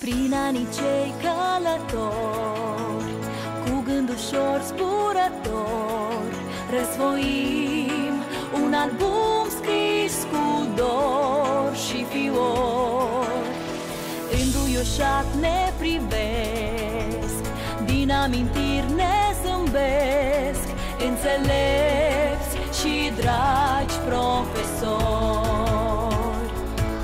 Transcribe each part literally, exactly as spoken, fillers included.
Prin anii cei călători, cu gând ușor zburător, răsfoim un album scris cu dor și fior. Înduioșat ne privesc, din amintiri ne zâmbesc, înțelepți și dragi profesori.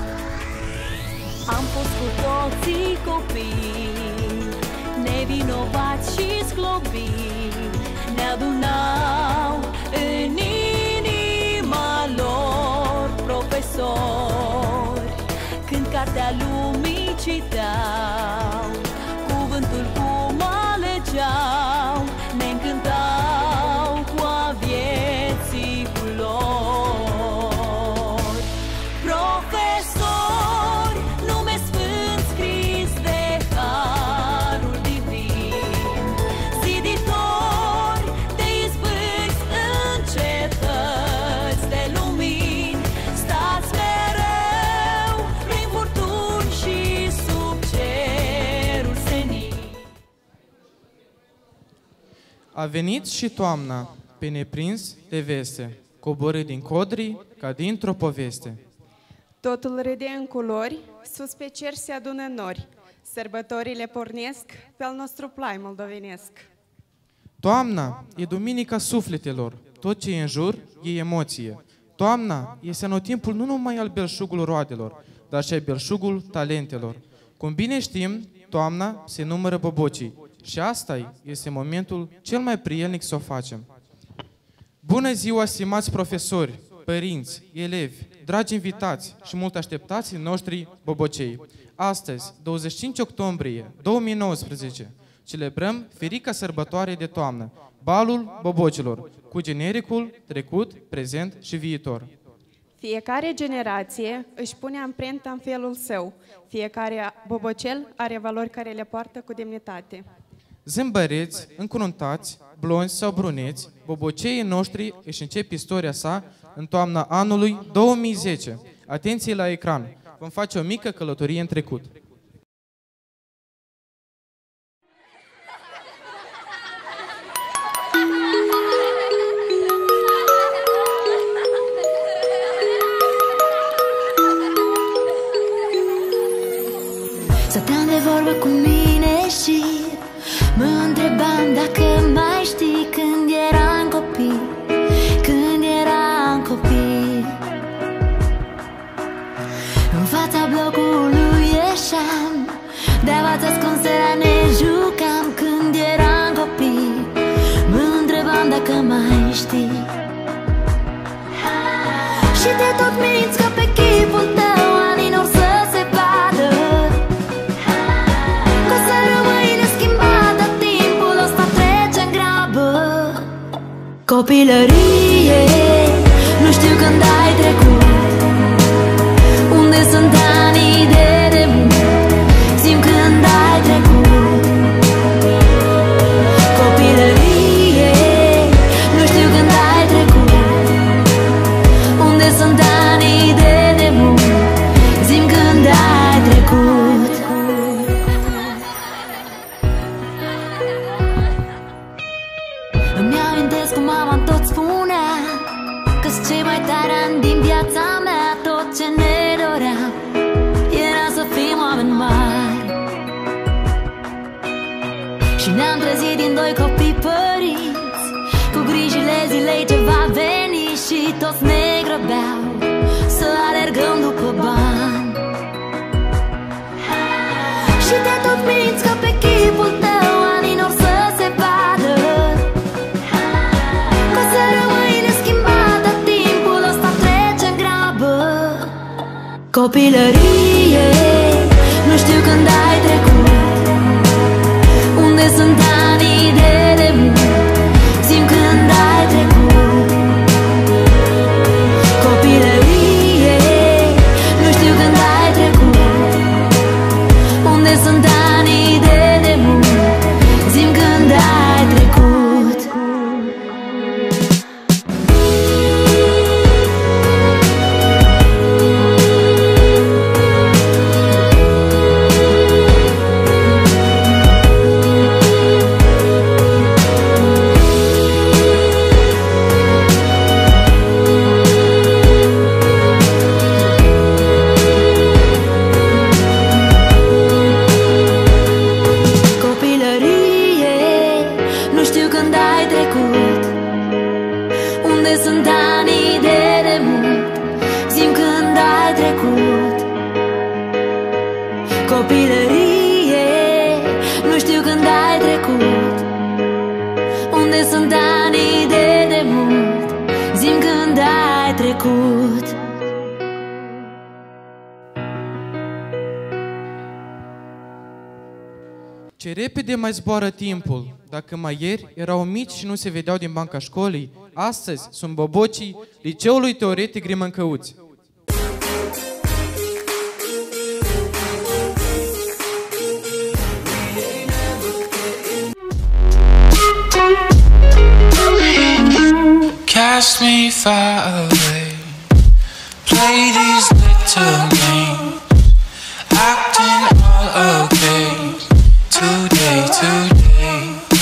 Am fost cu toții copii, nevinovați și zglobii, ne adunau în inima lor profesori. Când cartea lumii citeau, cuvântul cum alegeau, ne încântau cu a vieții culori. Profesori, nume sfânt scris de harul divin, ziditori de izbâți în cetăți de lumini, stați mereu prin furtuni și sub cerul senin. A venit și toamna, pe neprins de veste, coborât din codrii ca dintr-o poveste. Totul râde în culori, sus pe cer se adună nori. Sărbătorile pornesc pe-al nostru plai moldovenesc. Toamna e duminica sufletelor, tot ce e în jur e emoție. Toamna este anotimpul nu numai al belșugul roadelor, dar și al belșugul talentelor. Cum bine știm, toamna se numără bobocii și asta este momentul cel mai prielnic să o facem. Bună ziua, stimați profesori, părinți, elevi, dragi invitați și mult așteptații noștri bobocei. Astăzi, douăzeci și cinci octombrie două mii nouăsprezece, celebrăm ferica sărbătoare de toamnă, balul bobocilor, cu genericul trecut, prezent și viitor. Fiecare generație își pune amprenta în felul său. Fiecare bobocel are valori care le poartă cu demnitate. Zâmbăreți, încruntați, blonzi sau bruneți, boboceii noștri își încep istoria sa în toamna anului două mii zece. Atenție la ecran! Vom face o mică călătorie în trecut. Stăteam de vorbă cu mine și mă întrebam dacă mai știi când eram copii, când eram copii. În fața blocului ieșeam, de-a ascunse ne jucam când eram copii. Mă întrebam dacă mai știi și te tot minți că pe chipul tău anii n-or să se vadă, că o să rămâi neschimbată, timpul ăsta trece în grabă. Copilărie, nu știu când ai trecut, unde sunt anii de demult, simt când ai trecut. Copilărie, nu știu când ai trecut, unde sunt anii de demult, simt când ai trecut. Îmi amintesc cum mama tot spunea că-s cei mai tari ani din viața mea. Tot ce ne doream era să fim oameni mari. Și ne-am trezit din doi copii părinți, cu grijile zilei ce va veni, și toți ne grăbeau să alergăm după bani. Și te tot minți că pe chipul tău anii n-or să se vadă, că o să rămâi neschimbată, timpul ăsta trece în grabă. Copilărie, nu știu când ai trecut, unde sunt anii de demult, simt când ai trecut. Copilărie, nu știu când ai trecut, unde sunt anii de demult, simt când ai trecut. copilărie. Nu știu când ai trecut, unde sunt anii de demult. Zi-mi când ai trecut. Ce repede mai zboară timpul. Dacă mai ieri erau mici și nu se vedeau din banca școlii, astăzi sunt bobocii liceului teoretic Grimâncăuți. Cast me far away, play these little games, acting all okay, today, today.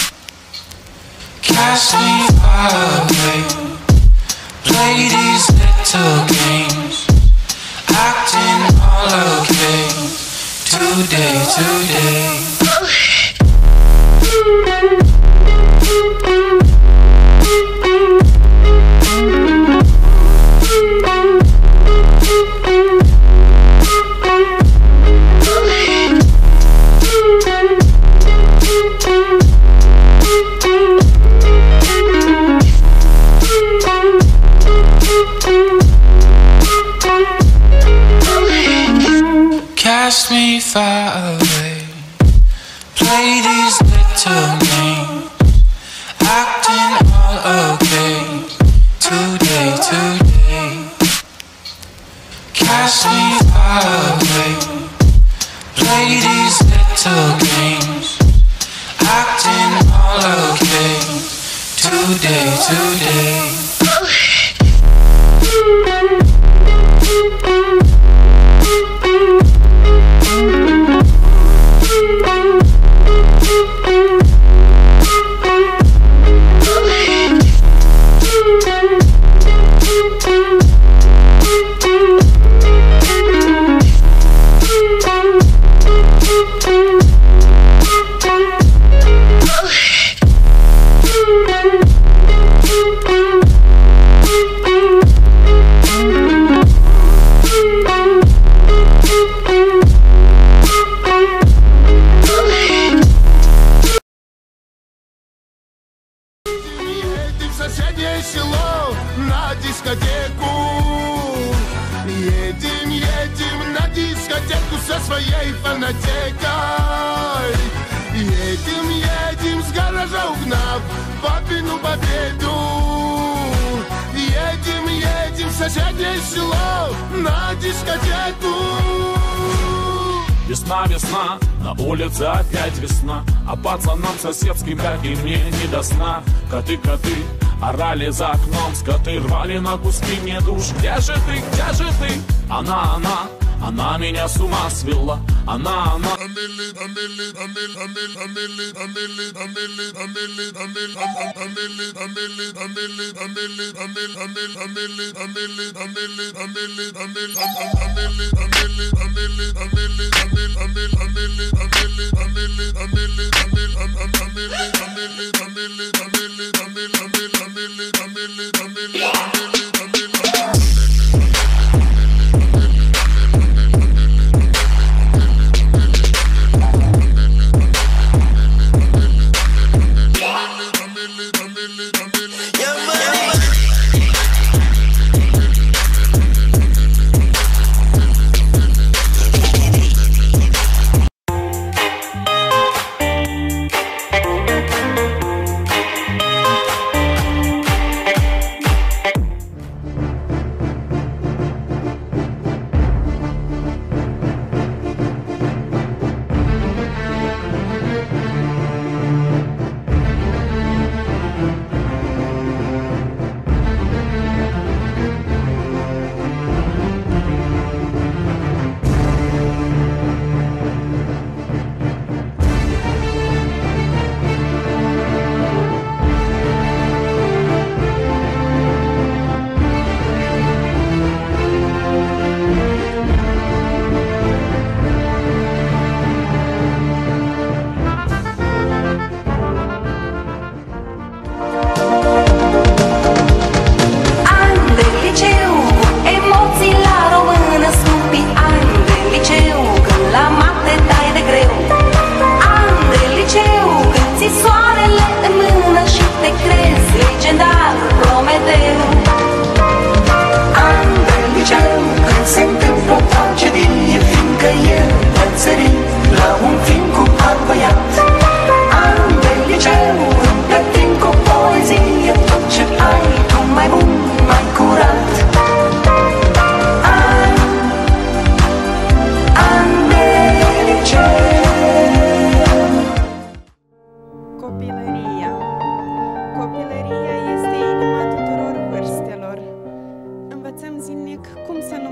Cast me far away, play these little games, acting all okay, today, today. Cast me far away, play these little games, acting all okay, today, today. Cast me far away, play these little games, acting all okay, today, today. Соседнее село на дискотеку. Едем, едем на дискотеку со своей фанатекой. Едем, едем с гаража угнав папину победу. Едем, едем в соседнее село на дискотеку. Весна, весна, на улице опять весна, а пацанам соседским, как и мне, не до сна. Коты, коты, орали за окном, скоты рвали на куски мне душ. Где же ты, где же ты? Она, она, она меня с ума свела. Она, она.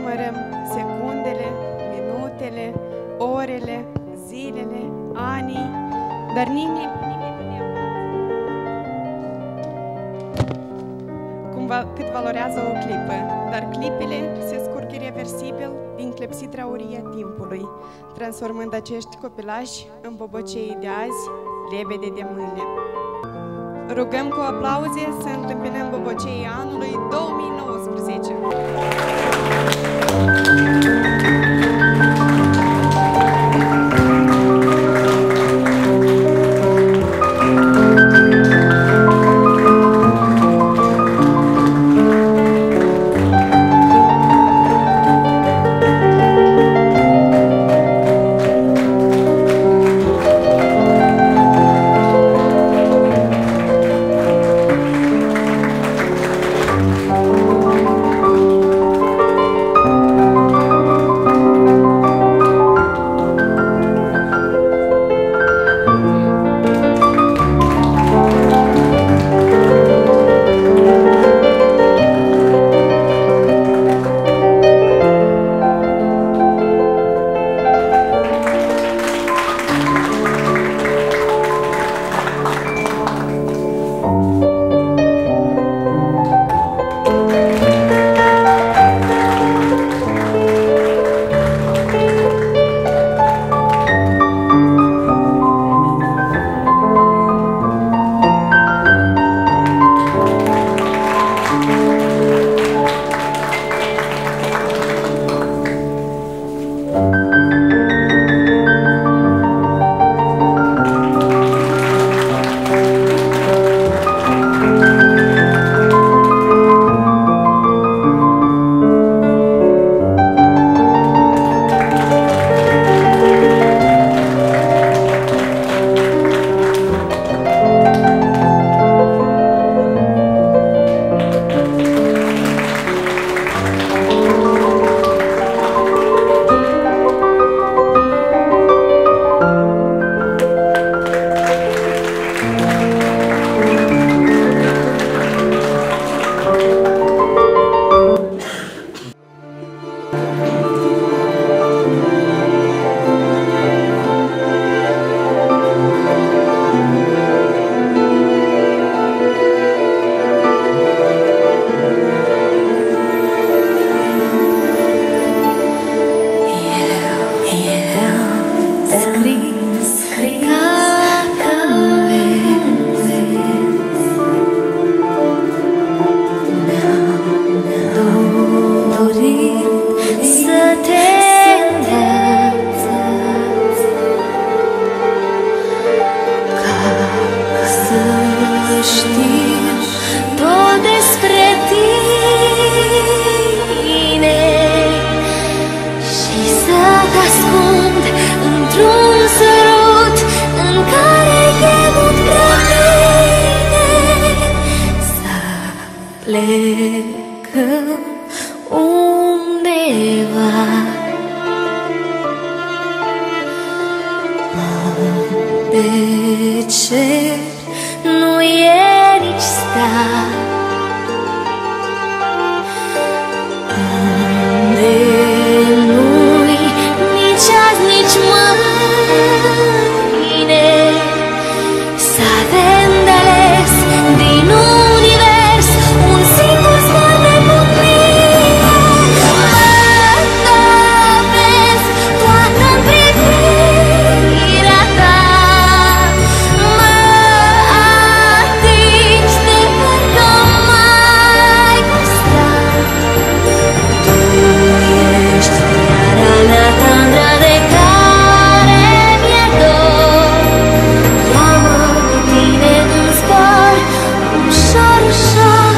numărăm secundele, minutele, orele, zilele, anii, dar nimeni, nimeni nu ne cum va, cât valorează o clipă, dar clipele se scurg irreversibil din clepsidra aurie a timpului, transformând acești copilași în bobocei de azi, lebede de mâine. Rugăm cu aplauze să întâmpinăm boboceii anului două mii nouăsprezece. plecăm undeva unde cer nu e nici star, unde nu-i nici azi, nici mâine. Să avem de ales din univers un singur zbor de buclie. Mă vezi, toată-n privirea ta, mă atingi de parcă mai constant. Tu ești iara mea tandră de care mi-e dor. Ia-mă cu tine în zbor, ușor, ușor.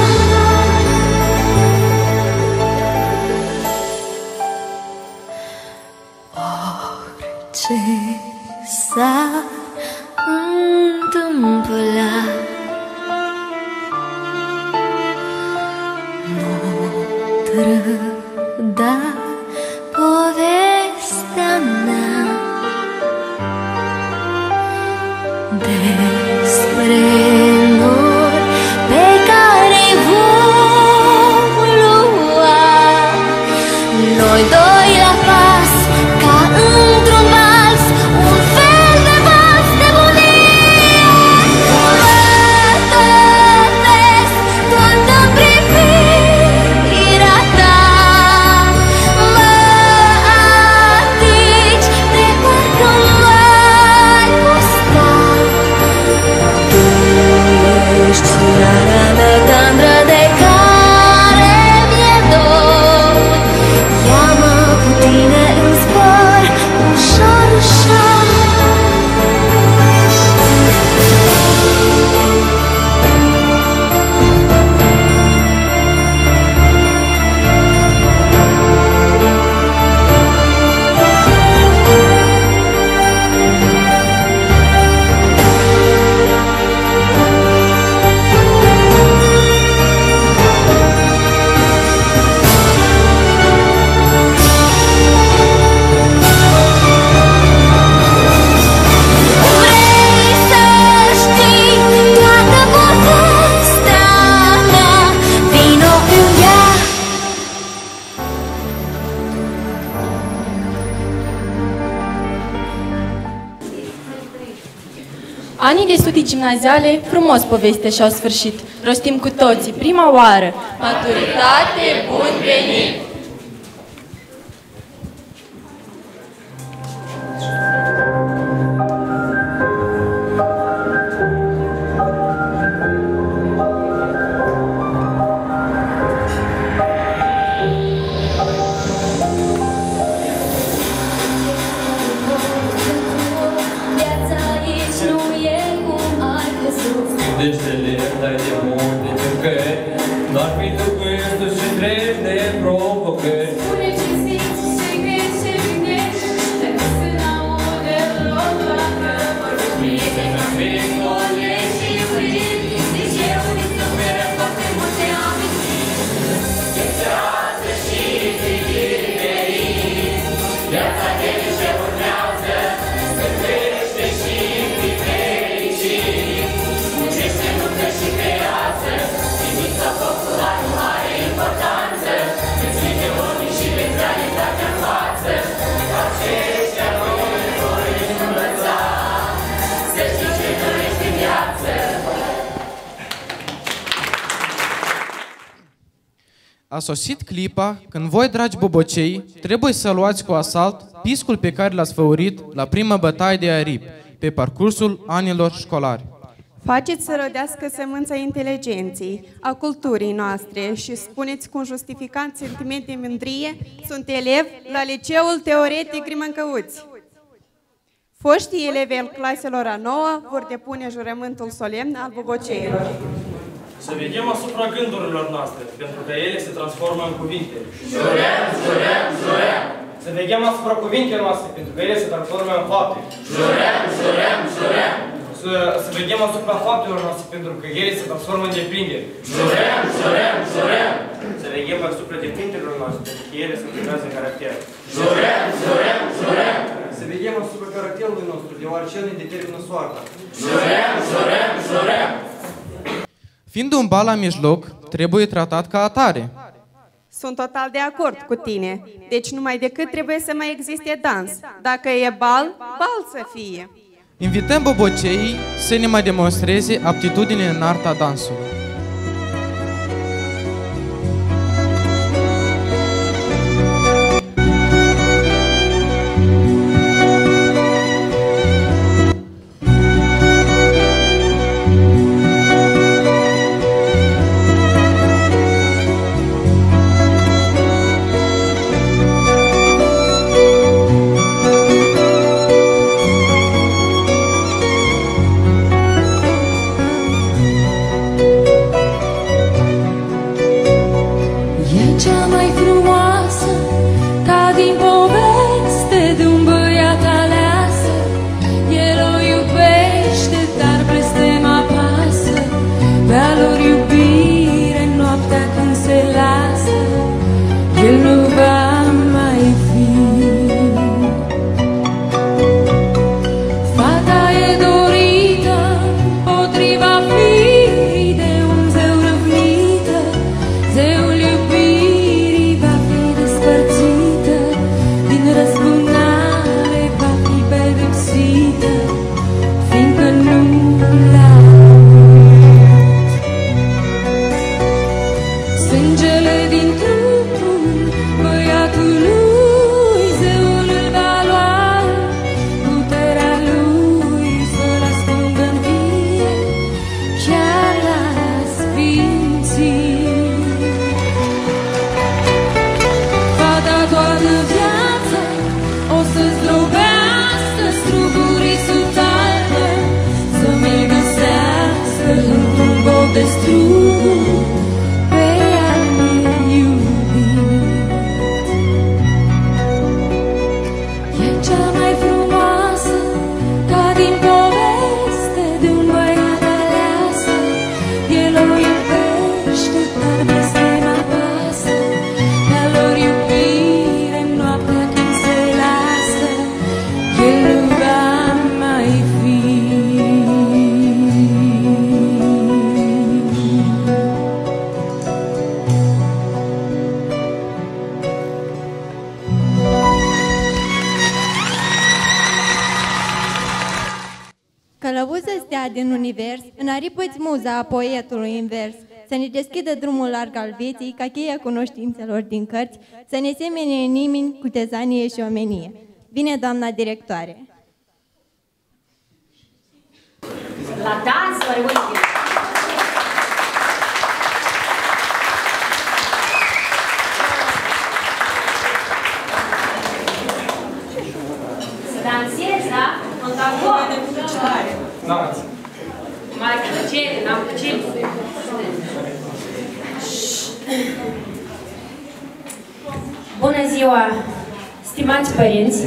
Orice s-ar întâmpla, nu trăda povestea mea despre nori pe care vom lua Noi doi la pas, ca într-un vals, un fel de vals de bunie. Mă tăvesc toată privirea ta, mă atingi de parcă m-ai gustat. Tu ești țara mea tandră de care mi-e dor. Ia-mă cu tine în zbor, ușor, ușor. Vrei să știi toată povestea mea, vino în ea. Anii de studii gimnaziale frumos poveste și-au sfârșit. Rostim cu toții, prima oară. Maturitate, bun venit! Viața aici nu e cum ai crezut. Deci de lep, dai de mult, de jucări, doar fi tu cu ești și treci de provocări. Spune ce simți, ce crezi, ce gândești, te să n-aude rog, dacă vorbești mie de cafea, colești și iubiri. Deci eu îți oferă foarte multe amintiri. Viața și diferit, viața de ce urmează, să crește și fi fericit. Muncește, luptă și creează, limita focul are o mare importanță. Îți vine ochii și vezi realitatea în față. Aceștia noi voi învăța, să știi ce dorești în viață. A sosit clipa când voi, dragi bobocei, trebuie să luați cu asalt piscul pe care l-ați făurit la prima bătaie de aripi pe parcursul anilor școlari. Faceți să rodească sămânța inteligenței, a culturii noastre și spuneți cu un justificant sentiment de mândrie, sunt elev la Liceul Teoretic Grimâncăuți. Foștii elevi al claselor a noua vor depune jurământul solemn al boboceilor. Să veghem asupra gândurilor noastre, pentru că ele se transformă în cuvinte. Jurăm, jurăm, jurăm. Să veghem asupra cuvintelor noastre, pentru că ele se transformă în fapte. Jurăm, jurăm, jurăm. Să, să veghem asupra faptelor noastre, pentru că ele se transformă în deprinderi. Jurăm, jurăm, jurăm. Să veghem asupra deprinderilor noastre, pentru că ele se încadrează în caracter. Jurăm, jurăm, jurăm. Să veghem asupra caracterului nostru, deoarece el ne determină soarta. Jurăm, jurăm, jurăm. Fiind un bal la mijloc, trebuie tratat ca atare. Sunt total de acord cu tine, deci numai decât trebuie să mai existe dans. Dacă e bal, bal să fie. Invităm boboceii să ne mai demonstreze aptitudine în arta dansului. Thank călăuză stea din univers, înaripă-ți muza a poetului invers, să ne deschidă drumul larg al vieții, ca cheia cunoștințelor din cărți, să ne semene în nimeni cu tezanie și omenie. Bine, doamna directoare! La dans, vă rog! Să dansezi, da? În tavor? Danți! Mai plăcere, n-am plăcere. Bună ziua, stimați părinți,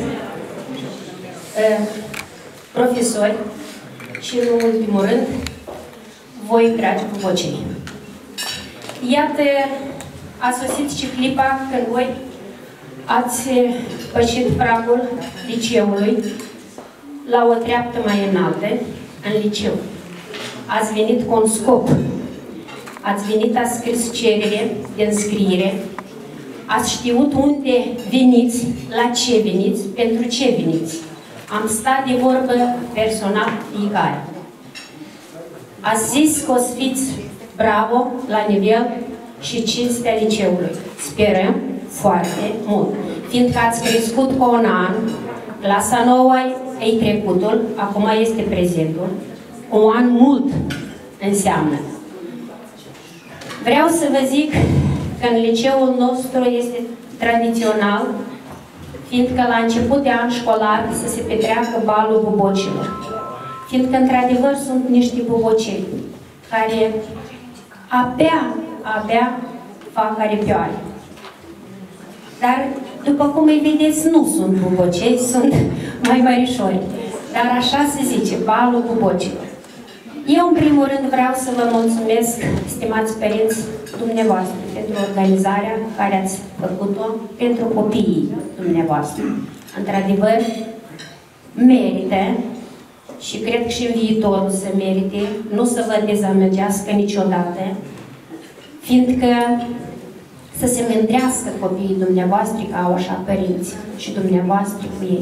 profesori și, în ultimul rând, voi, dragi bubocei. Iată, a sosit și clipa când voi ați pășit pragul liceului la o treaptă mai înaltă, în liceu. Ați venit cu un scop. Ați venit, ați scris cerere de înscriere. Ați știut unde veniți, la ce veniți, pentru ce veniți. Am stat de vorbă personal fiecare. Ați zis că o să fiți bravo la nivel și cinstea liceului. Sperăm foarte mult. Fiindcă ați crescut cu un an, clasa nouă e trecutul, acum este prezentul. Un an mult înseamnă. Vreau să vă zic că în liceul nostru este tradițional, fiindcă la început de an școlar să se petreacă balul bubocilor. Fiindcă, într-adevăr, sunt niște bubocei care abia, abia fac aripioare. Dar, după cum îi vedeți, nu sunt bubocei, sunt mai mărișori. Dar așa se zice, balul bubocilor. Eu, în primul rând, vreau să vă mulțumesc, stimați părinți, dumneavoastră, pentru organizarea care ați făcut-o pentru copiii dumneavoastră. Într-adevăr, merită și cred că și în viitorul să merite, nu să vă dezamăgească niciodată, fiindcă să se mândrească copiii dumneavoastră ca au așa părinți și dumneavoastră cu ei.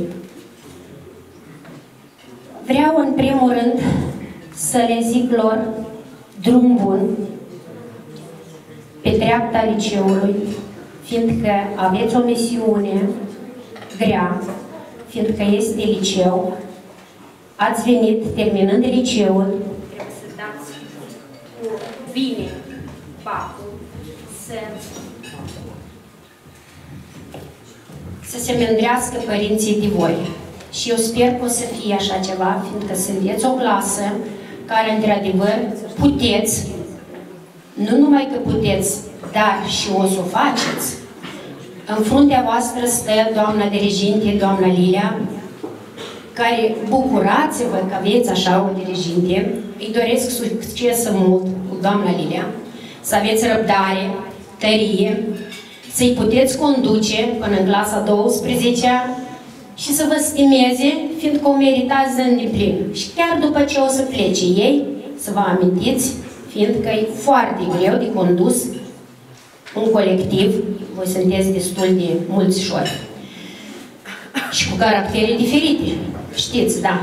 Vreau, în primul rând, să le zic lor drum bun pe treapta liceului, fiindcă aveți o misiune grea, fiindcă este liceu, ați venit terminând liceul, trebuie să dați cu bine bacul, să, să se mândrească părinții de voi. Și eu sper că o să fie așa ceva, fiindcă sunteți o clasă care, într-adevăr, puteți, nu numai că puteți, dar și o să o faceți. În fruntea voastră stă doamna diriginte, doamna Lilia, care bucurați-vă că aveți așa o diriginte. Îi doresc succes mult cu doamna Lilia, să aveți răbdare, tărie, să-i puteți conduce până în clasa a douăsprezecea și să vă stimeze, fiindcă o meritați de îndeplin. Și chiar după ce o să plece ei, să vă amintiți, fiindcă e foarte greu de condus un colectiv, voi sunteți destul de mulțișori și cu caractere diferite, știți, da.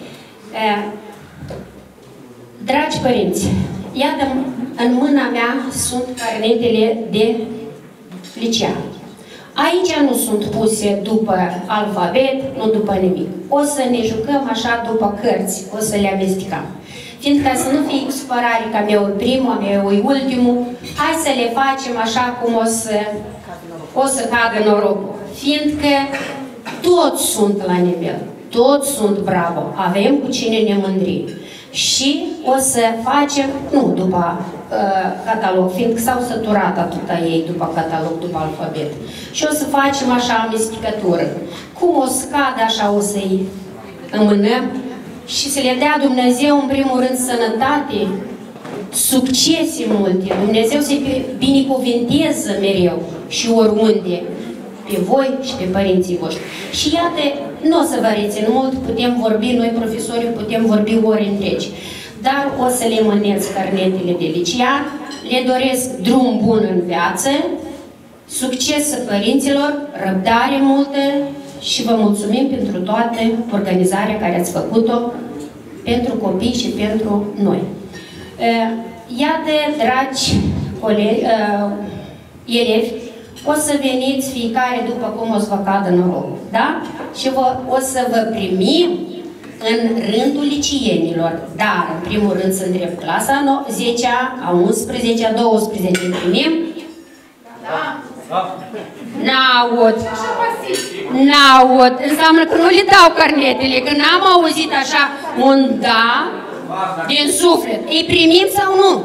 Dragi părinți, iată, în mâna mea sunt carnetele de licean. Aici nu sunt puse după alfabet, nu după nimic. O să ne jucăm așa după cărți, o să le amestecăm. Fiindcă să nu fie supărare că meu e primul, meu e ultimul, hai să le facem așa cum o să, o să cadă norocul. Fiindcă toți sunt la nivel, toți sunt bravo, avem cu cine ne mândri. Și o să facem, nu după uh, catalog, fiindcă s-au săturat atâta ei după catalog, după alfabet. Și o să facem așa amestecătură. Cum o să cadă, așa o să-i îmânăm și să le dea Dumnezeu, în primul rând, sănătate, succese multe. Dumnezeu să-i binecuvinteze mereu și oriunde, pe voi și pe părinții voștri. Și iată, nu o să vă rețin mult, putem vorbi, noi profesorii putem vorbi ore întregi. Dar o să le mâneți carnetele de licean, le doresc drum bun în viață, succes părinților, răbdare multă și vă mulțumim pentru toată organizarea care ați făcut-o pentru copii și pentru noi. Iată, dragi colegi, elevi, o să veniți fiecare după cum o să vă cadă norocul, da? Și vă, o să vă primim în rândul liceeniilor, dar în primul rând să îndrept clasa zecea, a unsprezecea, a douăsprezecea, primim? Da. N-aud. N-aud. Înseamnă că nu le dau carnetele, că n-am auzit așa un da din suflet. Îi primim sau nu?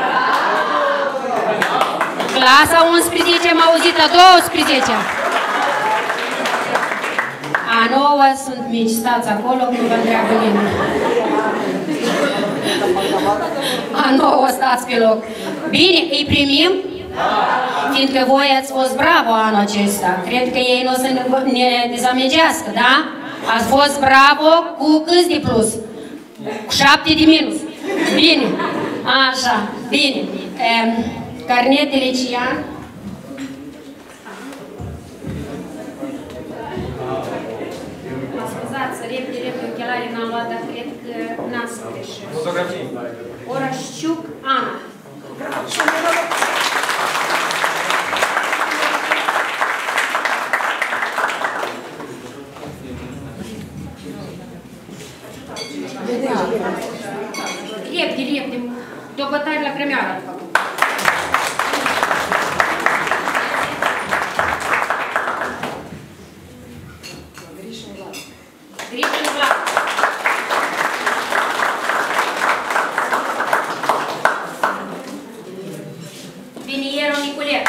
Clasa a unsprezecea am auzit, a douăsprezecea. A nouă sunt mici, stați acolo, că nu vă întreabă nimeni. A nouă stați pe loc. Bine, îi primim? Fiindcă voi ați fost bravo anul acesta. Cred că ei nu o să ne dezamăgească, da? Ați fost bravo cu câți de plus? Cu șapte de minus. Bine. Așa, bine. Carnetele Cian. Scuzați, repede, repede, ochelarii n-am luat, dar cred că n-am scris. Fotografii. Orașciuc Ana. Repede, repede. De o bătaie la crămeară. Grișin Vlad. Grișin Vlad. Vinieru Niculet.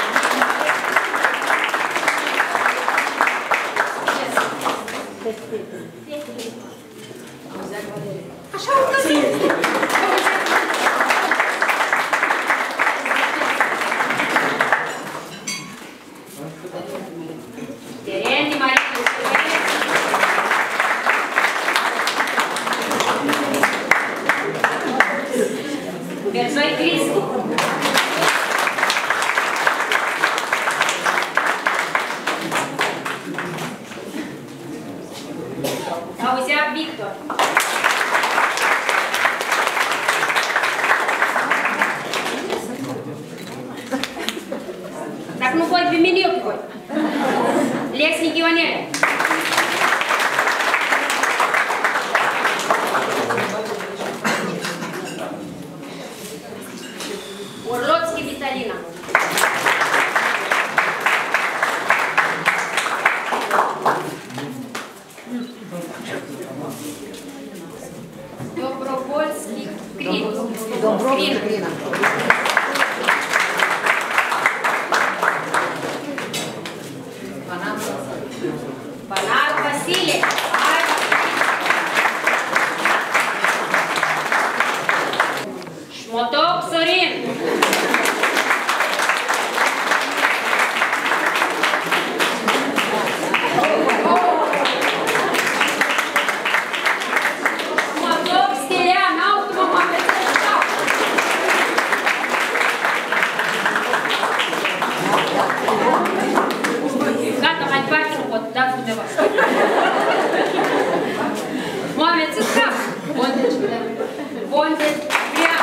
Așa au căzut. Terendi, Maria Berzoi Cristi. Auzea Victor. Dacă nu voi, pe mine eu pe voi. Lexnic Ionele. Orlotski Vitalina. Dobrovolski Crin. Dobrovolski Crina. Banar Vasile. Șmotoc Sorin. Șmotoc Stelian, automă, gata, mai departe nu pot, dați undeva. Mohamed Țâsca. Bondeci. Bondeci. Bia.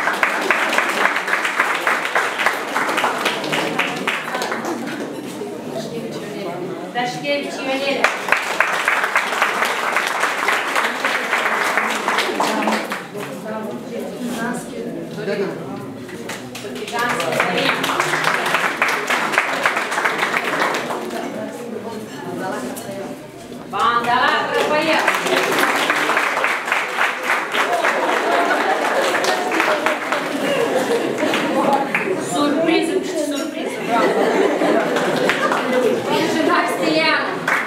Daștevici Ionele. Bandalac Rafael. Surpriză, surpriză, bravo. Inginar Stelian.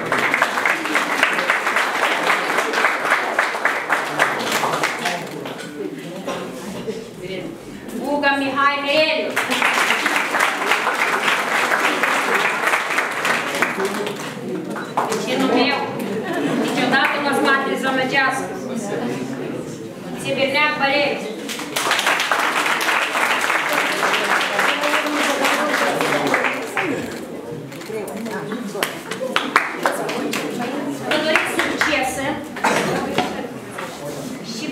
Buga Mihai Meelu. Vecinul meu, niciodată nu o să mă dezamăgească. Sibirneac Valeriu. Vă doriți succese și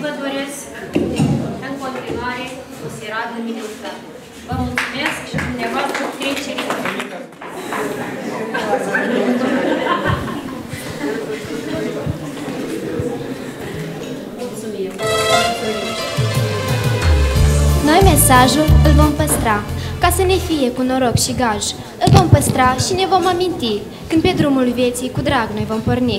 mesajul îl vom păstra, ca să ne fie cu noroc și gaj. Îl vom păstra și ne vom aminti, când pe drumul vieții cu drag noi vom porni.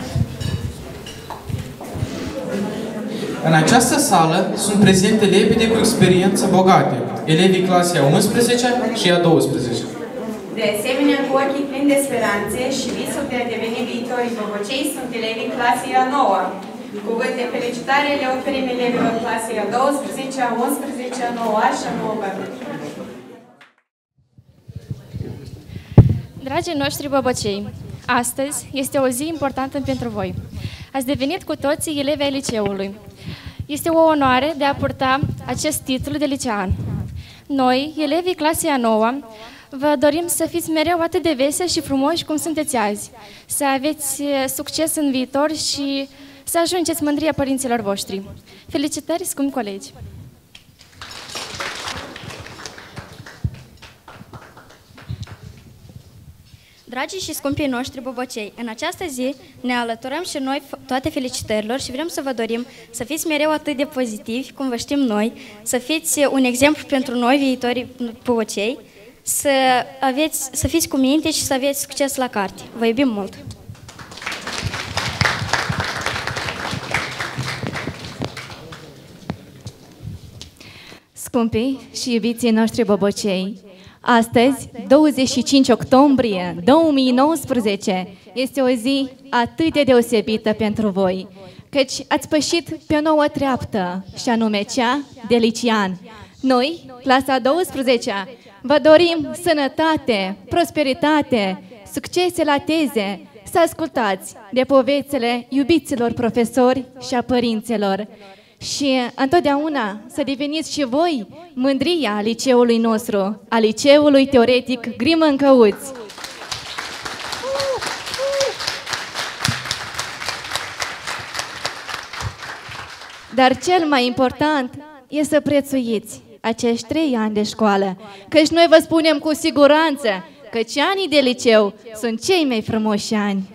În această sală sunt prezenți elevi cu experiență bogate, elevii clasei a unsprezecea și a douăsprezecea. De asemenea, cu ochii plini de speranțe și visul de a deveni viitorii bobocei sunt elevii clasei a noua. Cuvânt de felicitare le oferim elevilor clasei a douăsprezecea, a unsprezecea, a noua și a nouă. Dragii noștri bobocei, astăzi este o zi importantă pentru voi. Ați devenit cu toții elevi ai liceului. Este o onoare de a purta acest titlu de licean. Noi, elevii clasei a noua, vă dorim să fiți mereu atât de veseli și frumoși cum sunteți azi, să aveți succes în viitor și să ajungeți mândria părinților voștri. Felicitări, scumpi colegi! Dragii și scumpii noștri bobocei, în această zi ne alăturăm și noi toate felicitărilor și vrem să vă dorim să fiți mereu atât de pozitivi, cum vă știm noi, să fiți un exemplu pentru noi, viitorii bobocei, să, aveți, să fiți cu minte și să aveți succes la carte. Vă iubim mult! Scumpii și iubiții noștri bobocei, astăzi, douăzeci și cinci octombrie două mii nouăsprezece, este o zi atât de deosebită pentru voi, căci ați pășit pe o nouă treaptă, și anume cea de licean. Noi, clasa a douăsprezecea, vă dorim sănătate, prosperitate, succese la teze, să ascultați de povețele iubiților profesori și a părinților. Și întotdeauna să deveniți și voi mândria liceului nostru, a liceului teoretic Grimân Căuți. Dar cel mai important e să prețuiți acești trei ani de școală, căci noi vă spunem cu siguranță că anii de liceu sunt cei mai frumoși ani.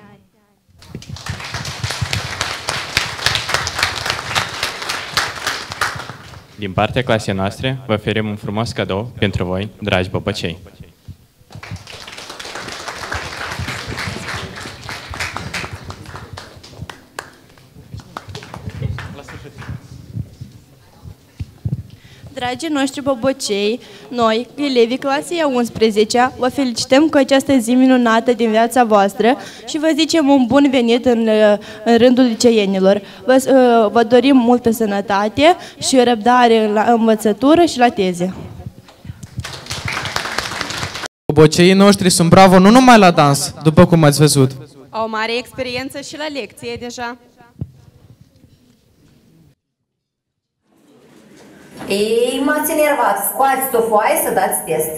Din partea clasei noastre, vă oferim un frumos cadou pentru voi, dragi bobocei. Dragii noștri bobocei, noi, elevii clasei a unsprezecea, vă felicităm cu această zi minunată din viața voastră și vă zicem un bun venit în, în rândul liceienilor. Vă, vă dorim multă sănătate și răbdare la învățătură și la teze. Boboceii noștri sunt bravo nu numai la dans, după cum ați văzut. Au mare experiență și la lecție deja. Ei, m-ați enervat. Scoați o foaie să dați test.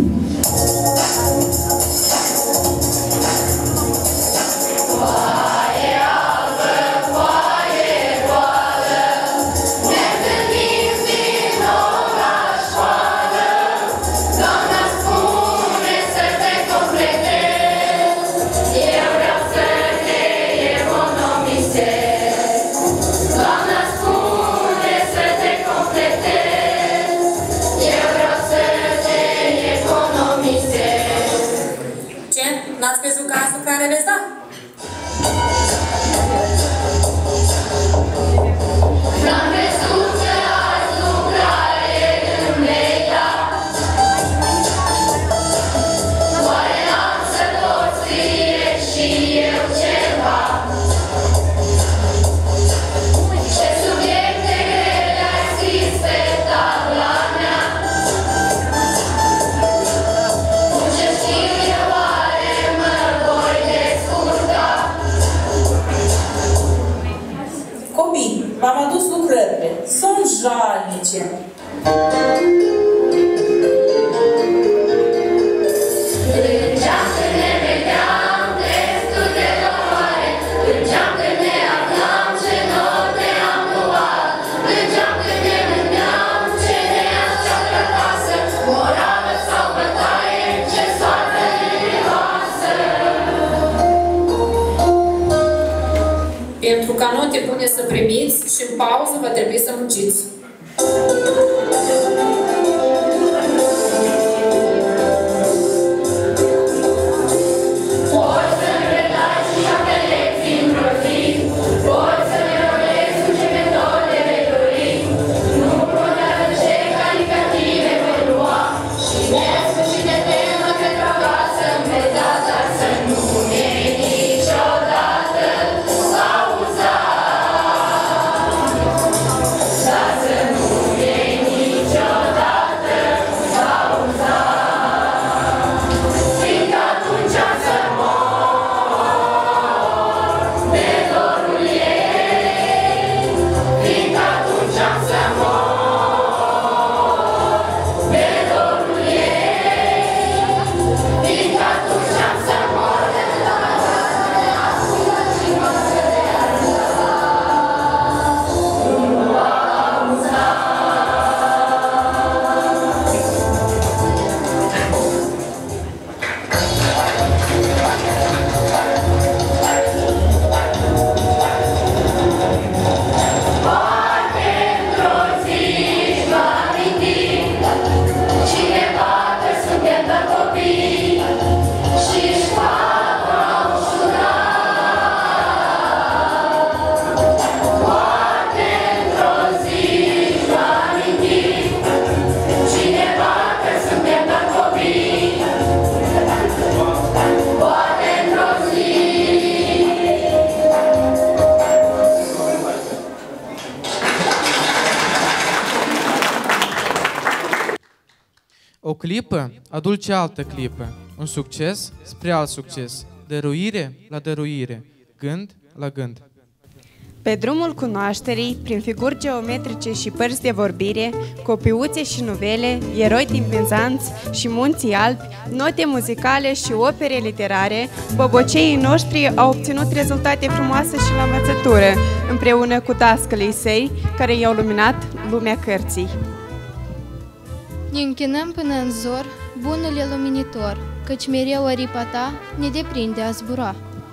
Foaie albă, foaie goală, ne întâlnim din nou la școală. Doamna spune să te completezi, eu vreau să te economisez. Doamna spune să te completezi, n-ați crezut că azi lucrare veți da? N-am crezut că azi lucrare îmi vei da. Oare n-am să pot scrie și eu ceva? Ce subiecte grele ai scris pe tabla mea? Cu ce știu eu oare mă voi descurca? Copii, v-am adus lucrările. Sunt jalnice. Plângeam când ne vedeam, testul de valoare. Plângeam când ne aflam, ce note am luat. Plângeam când ne gândeam, ce ne așteaptă acasă. Morală sau bătaie, ce soartă nervoasă. Pentru ca note bune să primiți și în pauză va trebui să munciți. clipă adulce altă clipă, un succes spre alt succes, dăruire la dăruire, gând la gând. Pe drumul cunoașterii, prin figuri geometrice și părți de vorbire, copiuțe și nuvele, eroi timpinzanți și munții albi, note muzicale și opere literare, boboceii noștri au obținut rezultate frumoase și la învățătură, împreună cu dascălii săi, care i-au luminat lumea cărții. Ne închinăm până în zor, bunul luminitor, căci mereu aripa ta ne deprinde a zbura.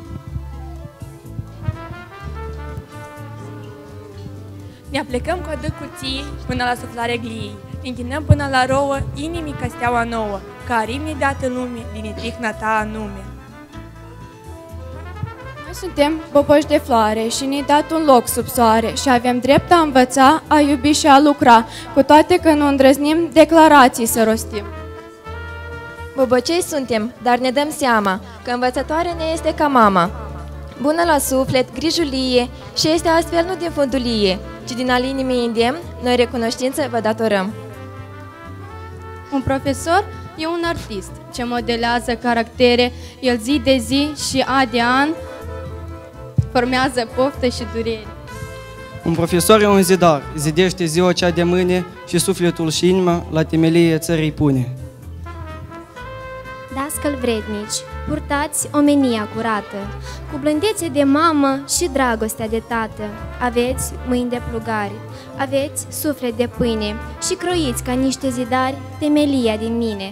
Ne aplecăm cu adâc curții până la suflarea gliei, ne închinăm până la rouă inimii ca steaua nouă, ca arimne dată lume, din etihna ta anume. Noi suntem boboși de floare și ne-ai dat un loc sub soare și avem drept a învăța, a iubi și a lucra, cu toate că nu îndrăznim declarații să rostim. Bobocei suntem, dar ne dăm seama că învățătoare ne este ca mama. Bună la suflet, grijulie și este astfel nu din fundulie, ci din al inimii îndemn, noi recunoștință vă datorăm. Un profesor e un artist ce modelează caractere, el zi de zi și an de an formează poftă și durere. Un profesor e un zidar, zidește ziua cea de mâine și sufletul și inima la temelie țării pune. Dascăl vrednici, purtați omenia curată, cu blândețe de mamă și dragostea de tată. Aveți mâini de plugari, aveți suflet de pâine și croiți ca niște zidari temelia din mine.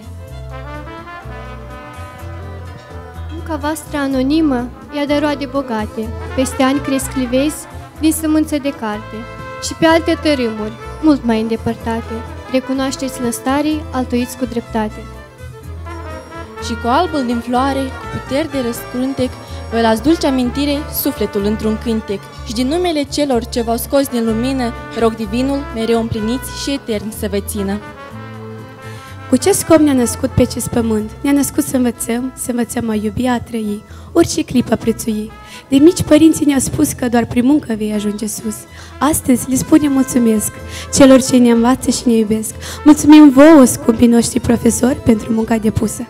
Munca voastră anonimă ia de roade bogate, peste ani cresc clivezi din sămânță de carte și pe alte tărâmuri, mult mai îndepărtate, recunoașteți lăstarii, altoiți cu dreptate. Și cu albul din floare, cu puteri de răscruntec, vă las dulce amintire sufletul într-un cântec. Și din numele celor ce v-au scos din lumină, rog divinul, mereu împliniți și etern să vă țină. Cu ce scop ne-a născut pe acest pământ? Ne-a născut să învățăm, să învățăm a iubi, a trăi, orice clipă prețui. De mici părinții ne-au spus că doar prin muncă vei ajunge sus. Astăzi le spunem mulțumesc celor ce ne învață și ne iubesc. Mulțumim vouă, scumpii noștri profesori, pentru munca depusă.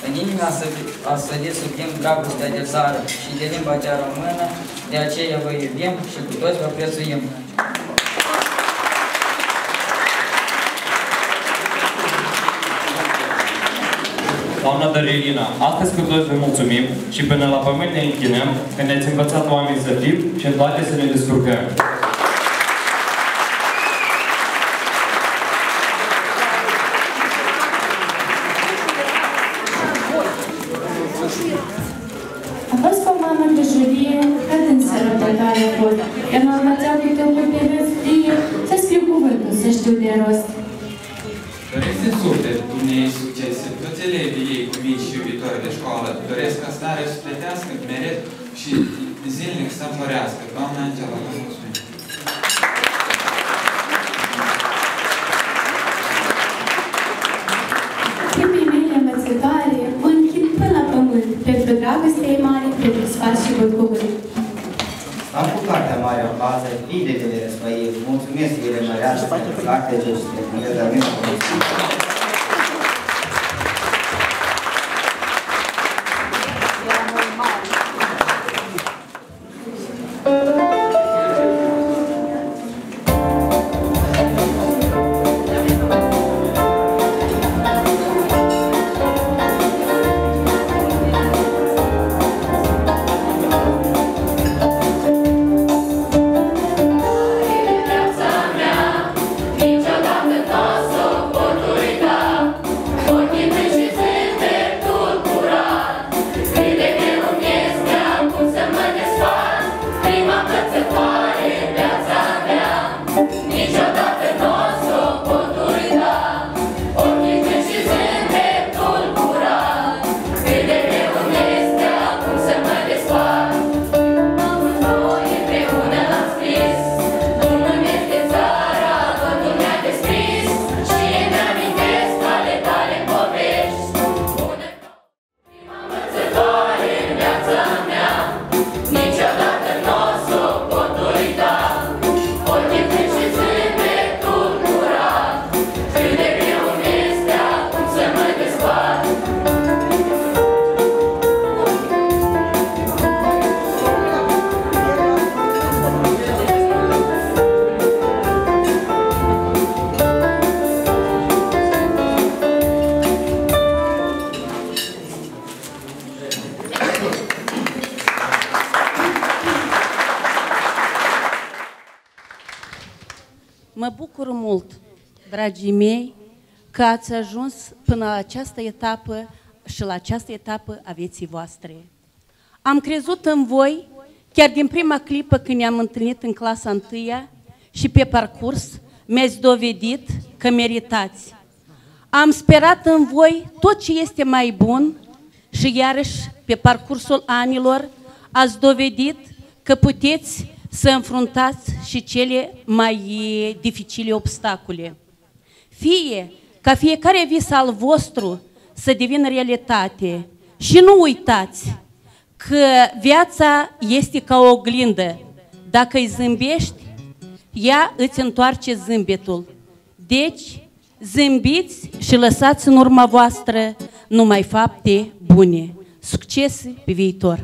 În inima a sădit sub timp dragostea de țară și de limba cea română, de aceea vă iubim și cu toți vă prețuim. Doamna Dărilina, astăzi cu toți vă mulțumim și până la pământ ne închinăm că ne-ați învățat oameni să fim și în toate să ne descurcăm. A fost o mamă de julie, cât în sărătătoare a fost, iar m-a învățat cu tău de răzbie, să scriu cuvântul, să știu de rost. Doresc din suflet Dumnezeu succese, toți elevii ei cu mici și iubitoare de școală, doresc ca starea să plătească meret și zilnic să înflorească. Doamna Angela, vă mulțumim! Chipii mele învățătoare, mă închin până la pământ, pentru dragostea ei mare, pentru sfat și bun cuvânt. Am cu cartea mare în bază, bine de le răspăie, mulțumesc ele mărească pentru carte și pentru redământul poliției. Mă bucur mult, dragii mei, că ați ajuns până la această etapă și la această etapă a vieții voastre. Am crezut în voi chiar din prima clipă când ne-am întâlnit în clasa întâia și pe parcurs mi-ați dovedit că meritați. Am sperat în voi tot ce este mai bun și iarăși pe parcursul anilor ați dovedit că puteți să înfruntați și cele mai dificile obstacole. Fie ca fiecare vis al vostru să devină realitate și nu uitați că viața este ca o oglindă. Dacă îi zâmbești, ea îți întoarce zâmbetul. Deci, zâmbiți și lăsați în urma voastră numai fapte bune. Succes pe viitor!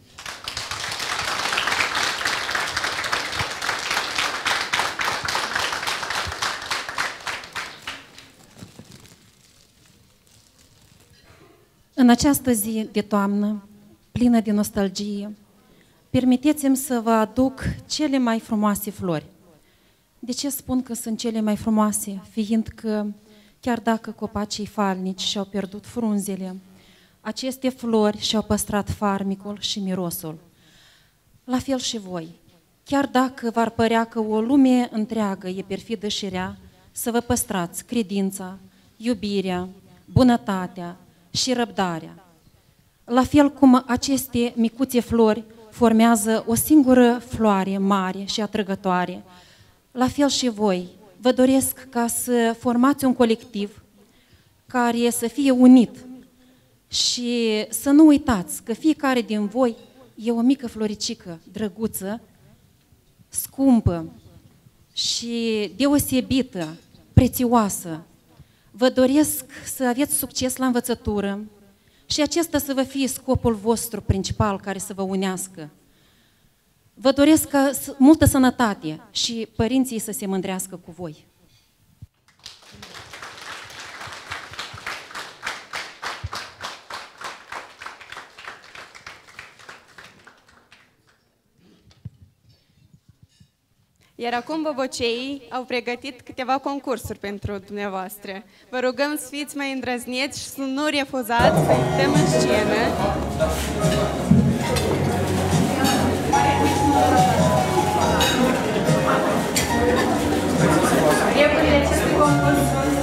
În această zi de toamnă, plină de nostalgie, permiteți-mi să vă aduc cele mai frumoase flori. De ce spun că sunt cele mai frumoase? Fiindcă, chiar dacă copacii falnici și-au pierdut frunzele, aceste flori și-au păstrat farmicul și mirosul. La fel și voi. Chiar dacă v-ar părea că o lume întreagă e perfidă și rea, să vă păstrați credința, iubirea, bunătatea și răbdarea. La fel cum aceste micuțe flori formează o singură floare mare și atrăgătoare, la fel și voi vă doresc ca să formați un colectiv care să fie unit și să nu uitați că fiecare din voi e o mică floricică drăguță, scumpă și deosebită, prețioasă. Vă doresc să aveți succes la învățătură și acesta să vă fie scopul vostru principal care să vă unească. Vă doresc ca multă sănătate și părinții să se mândrească cu voi. Iar acum boboceii au pregătit câteva concursuri pentru dumneavoastră. Vă rugăm să fiți mai îndrăzneți și să nu refuzați să intrăm în scenă. Regulile acestui concurs sunt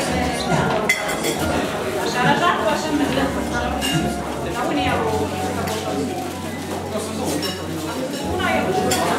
așa arătat cu așa mergă. Una e una e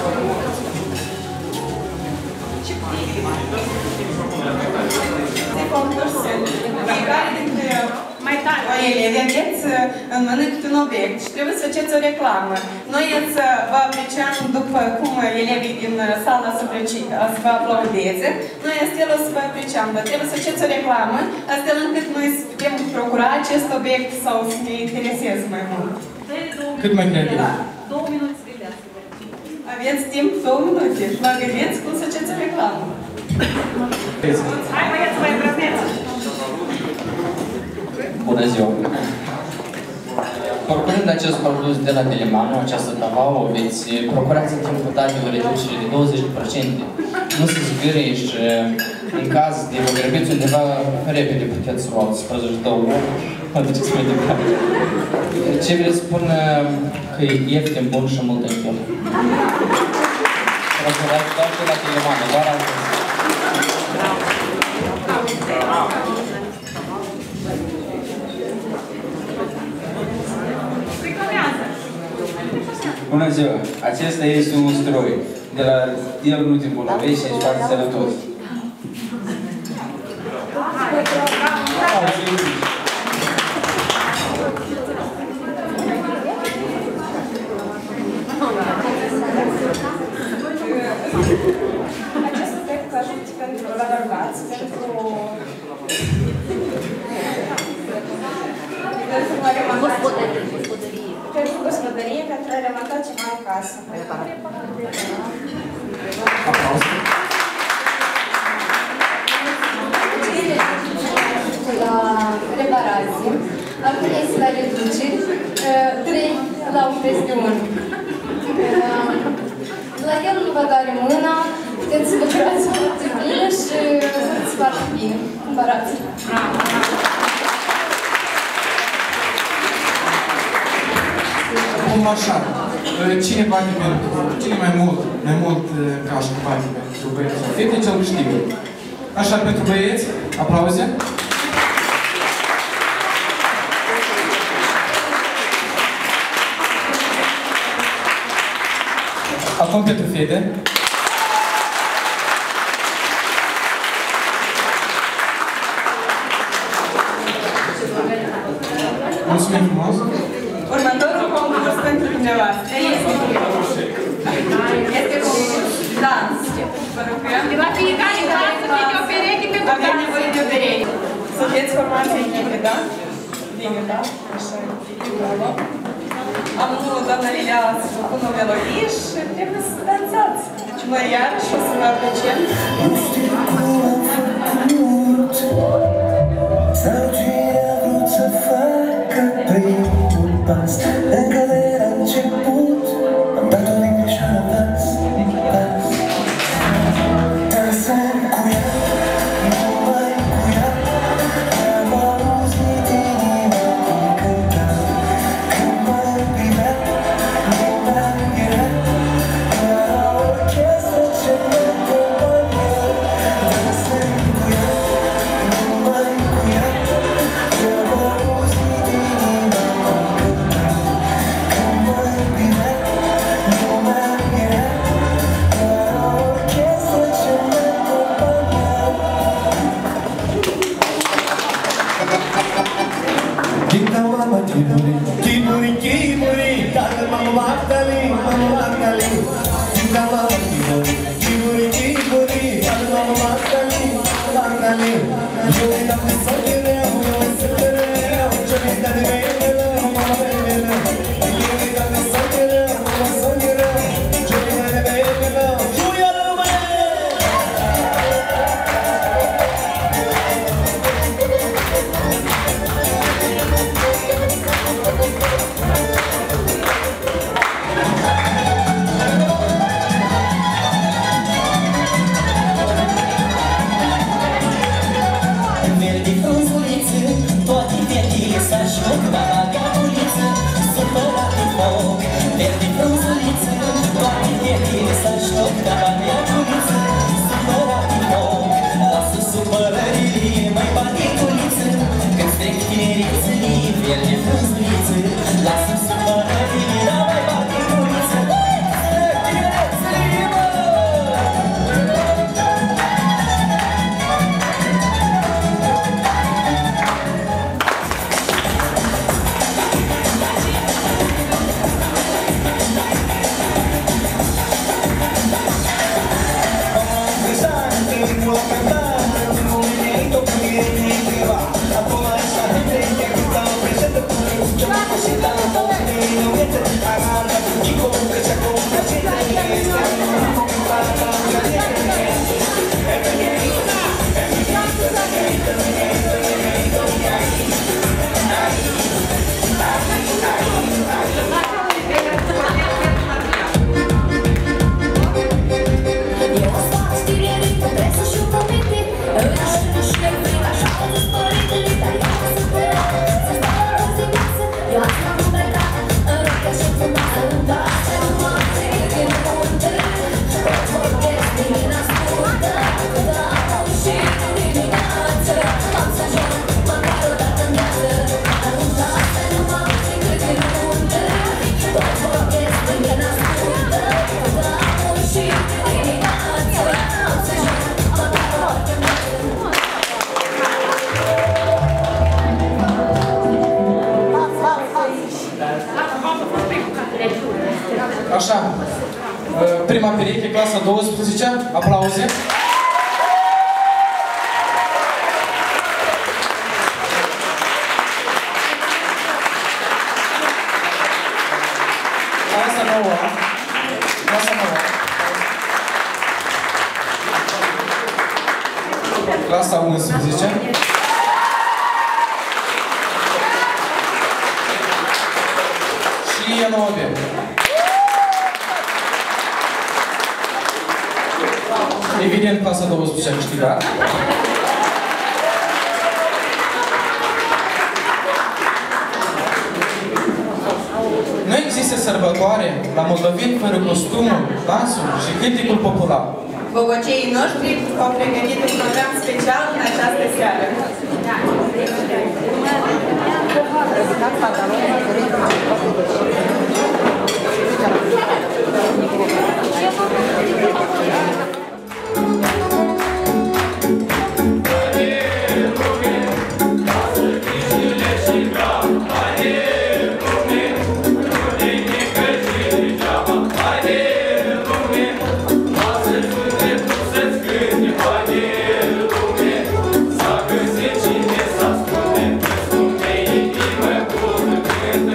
de concurs sunt fiecare dintre mai tare elevi aveți în mână câte un obiect și trebuie să faceți o reclamă. Noi să vă apreciem după cum elevii din sala să vă aplaudeze, noi astfel o să vă apreciem, dar trebuie să faceți o reclamă astfel încât noi să putem procura acest obiect sau să ne intereseze mai mult. Cât mai creativ? Da. Două minute să gândească. Aveți timp două minute. Vă gândiți cum să faceți o reclamă. Hai băieți, mai îndrăzneți! Bună ziua! Procurând acest produs de la Telemanu, această tavao, veți procurați în timp total de o reducere de douăzeci la sută. Nu se zgârie și în caz de vă grăbiți undeva, repede puteți să luați prăzuși două ori, mă duceți mai departe. Ce vreți spun că e ieftin, bun și mult în timp. Procurați doar de la Telemanu, doar altfel. Bună ziua! Acesta este un stroi. De la el nu te îmbolnăvești și ești foarte sănătos. Acest efect ajută pentru la bărbați, pentru gospodărie. Pentru gospodărie, pentru a remonta ceva în casă. La reparație, acum este la reduceri, trei la un peste unu. La el nu vă doare mâna, puteți să lucrați foarte bine și să foarte bine. Cumpărați! Acum așa, cine bate pentru, cine mai mult, mai mult cașcă bate pentru băieți sau fete, cel câștigă. Așa, pentru băieți, aplauze. Acum pentru fete. Mulțumim frumos. Următorul concurs pentru dumneavoastră este este concurs dans. Vă rugăm. De la fiecare dans să fie o pereche pe care avem nevoie de o pereche. Să fiți formați în echipe, da? Bine, da? Așa, bravo. Am unul, doamna Lilia, să vă pun o melodie și trebuie să dansați. Și noi iarăși o să vă apreciem. Sau cine a vrut să facă primul pas, încă de la început am dat-o din greșeală pas, pas. Dansam cu ea, numai cu ea, am auzit inima cum cânta. Când mă privea, lumea era ca o orchestră ce mă acompania. Dansam cu ea, numai cu ea, am auzit inima cum cânta. Când mă privea, lumea era ca o orchestră ce mă acompania. Dinda mama kiburi, kiburi, kiburi, tata mama Magdali, mama Magdali. Dinda mama kiburi, kiburi, kiburi, tata mama Magdali, Magdali. Eu ainda me sonhei, eu me sonhei, eu me sonhei, Așa, prima pereche, clasa douăsprezecea, aplauze. Clasa nouă, clasa nouă. Clasa unsprezecea. Și e nouă B. Evident, clasa douăsprezecea a câștigat. Nu există sărbătoare la moldoveni fără costumul, dansul și cântecul popular. Boboceii noștri au pregătit un program special în această seară. Să găsim cine să asculte, că spune inima bună când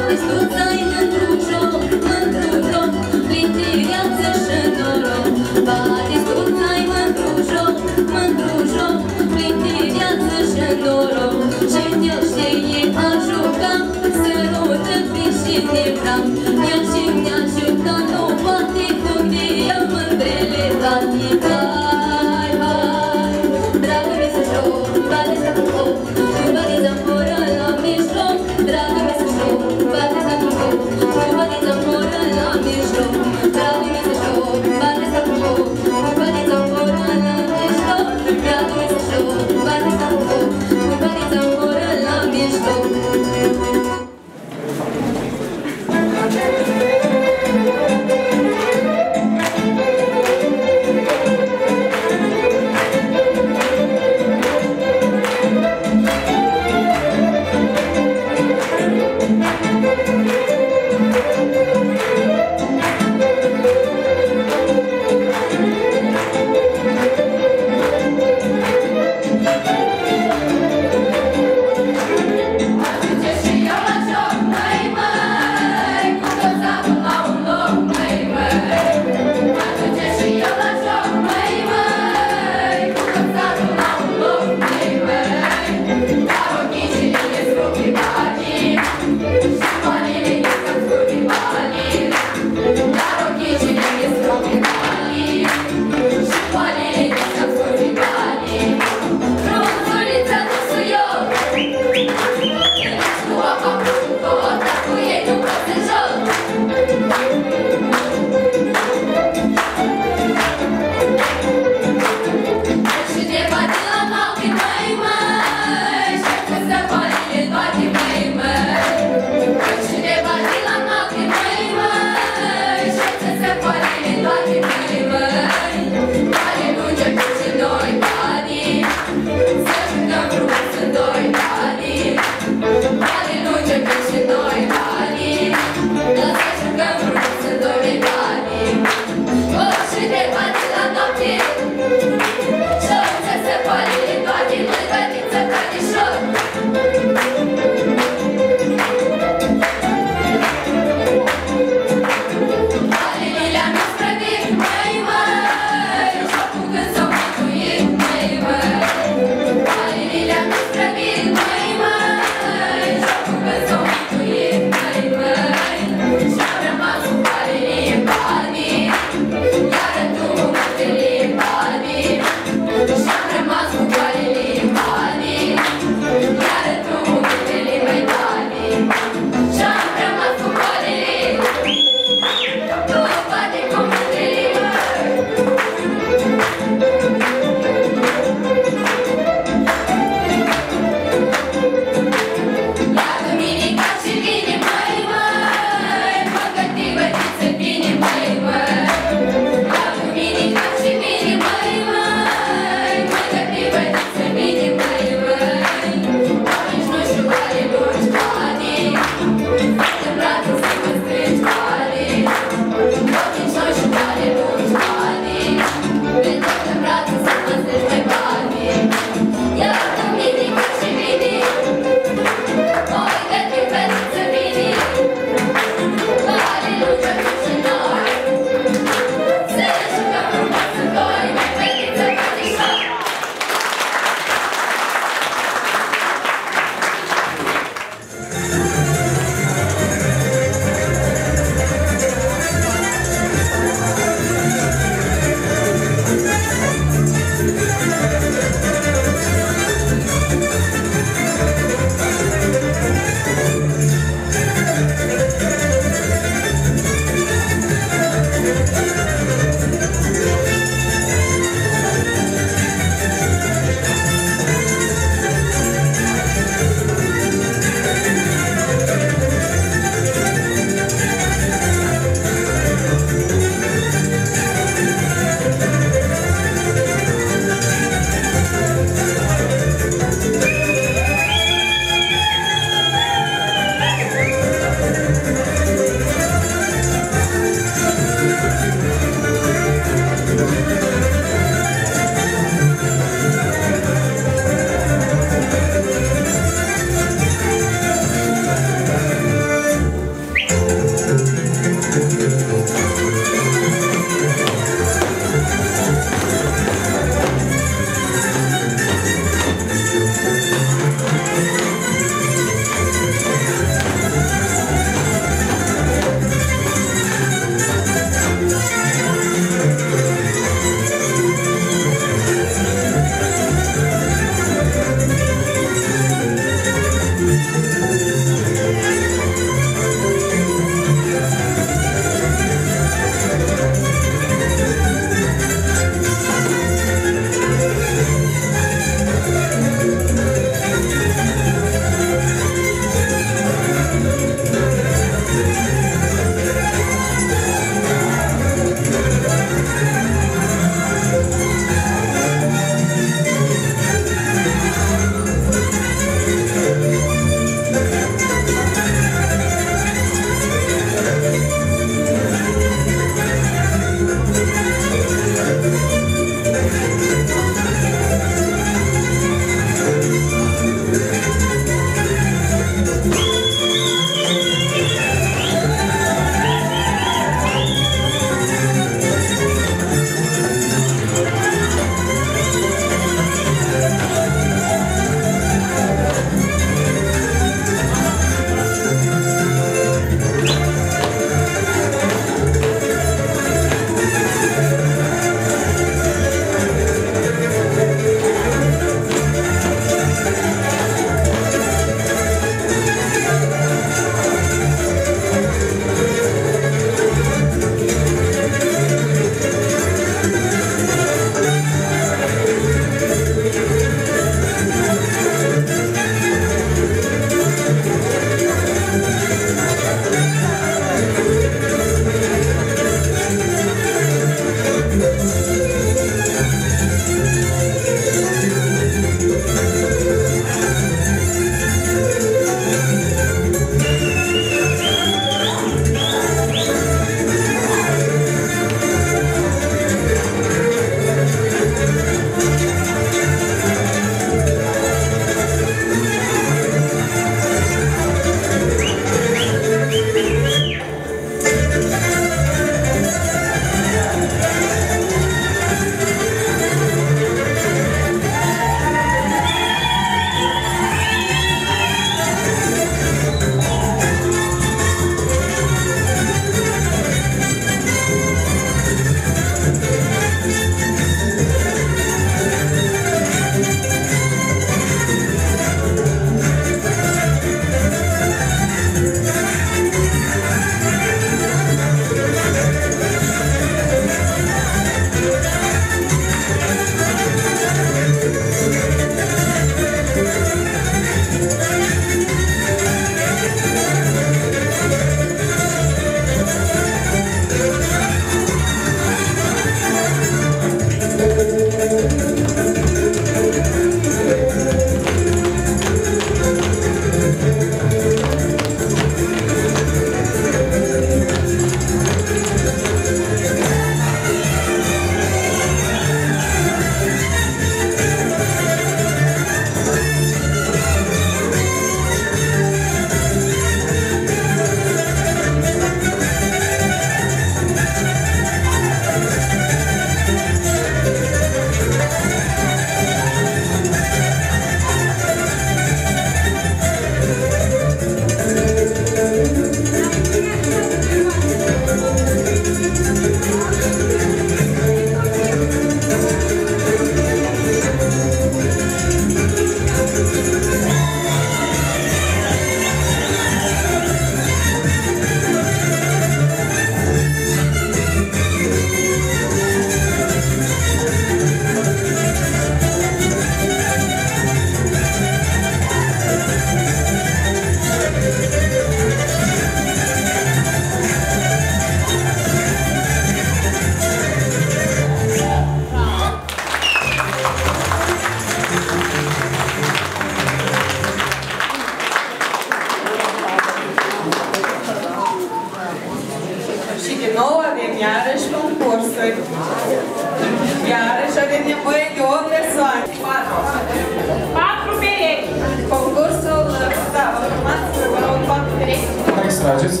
trageți.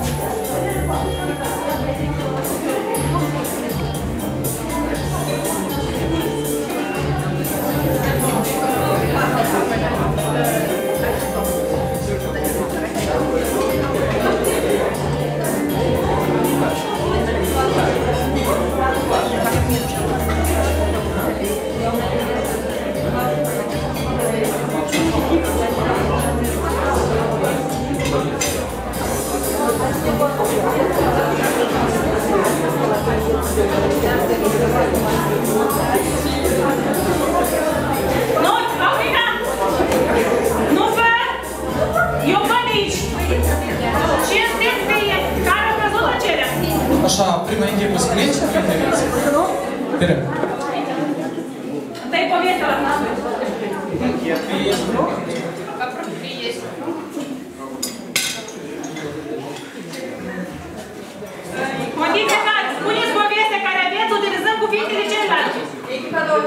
Nu, Africa! Nu vă! Eu văd aici! Ce sunteți pe el? Care a căzut la cerea? Așa, prima echipă scrie ce vedeți? Nu? Bine. Dă-i povestea la mână. Condiția care, spuneți povestea care aveți utilizând cuvintele celelalte. Echipa două.